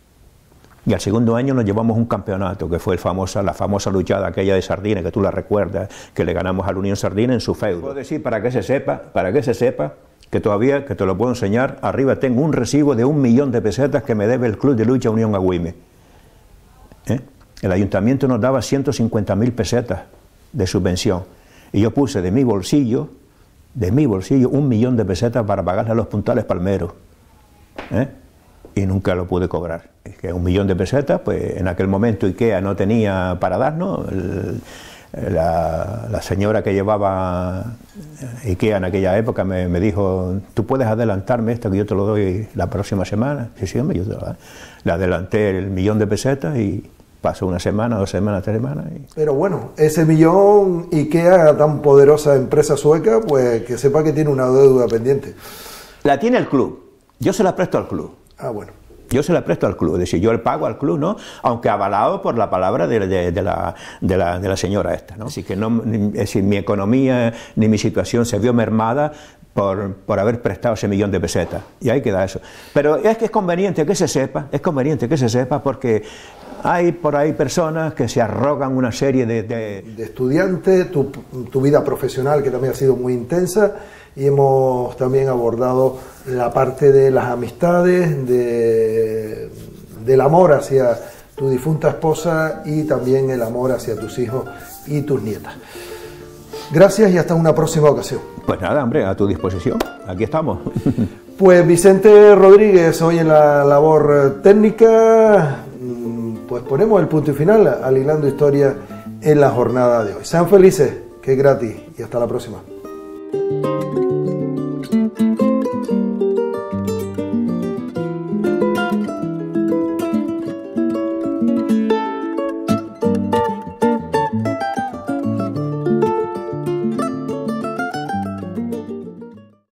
B: Y al segundo año nos llevamos un campeonato, que fue el famosa, la famosa luchada aquella de Sardina, que tú la recuerdas, que le ganamos a la Unión Sardina en su feudo. Puedo decir, para que se sepa, para que se sepa, que todavía, que te lo puedo enseñar, arriba tengo un recibo de un millón de pesetas que me debe el Club de Lucha Unión Agüimes. ¿Eh? El ayuntamiento nos daba ciento cincuenta mil pesetas de subvención, y yo puse de mi bolsillo, de mi bolsillo, un millón de pesetas para pagarle a los puntales palmeros. ¿Eh? Y nunca lo pude cobrar. Es que un millón de pesetas, pues en aquel momento IKEA no tenía para darnos. El, la, la señora que llevaba IKEA en aquella época me, me dijo, tú puedes adelantarme esto que yo te lo doy la próxima semana. Sí, sí, hombre, yo te lo doy. Le adelanté el millón de pesetas y pasó una semana, dos semanas, tres semanas. Y... pero bueno, ese millón IKEA, tan poderosa empresa sueca, pues que sepa que tiene una deuda pendiente. La tiene el club, yo se la presto al club.
A: Ah, bueno.
B: Yo se la presto al club, es decir, yo el pago al club, ¿no? Aunque avalado por la palabra de, de, de, la, de, la, de la señora esta, ¿no? Así que no, es decir, mi economía ni mi situación se vio mermada por, por haber prestado ese millón de pesetas. Y ahí queda eso. Pero es que es conveniente que se sepa, es conveniente que se sepa porque hay por ahí personas que se arrogan una serie de... De,
A: de estudiante, tu, tu vida profesional que también ha sido muy intensa, y hemos también abordado la parte de las amistades, de, del amor hacia tu difunta esposa y también el amor hacia tus hijos y tus nietas. Gracias y hasta una próxima ocasión.
B: Pues nada, hombre, a tu disposición. Aquí estamos.
A: Pues Vicente Rodríguez, hoy en la labor técnica, pues ponemos el punto y final al Hilando Historia en la jornada de hoy. Sean felices, que es gratis, y hasta la próxima.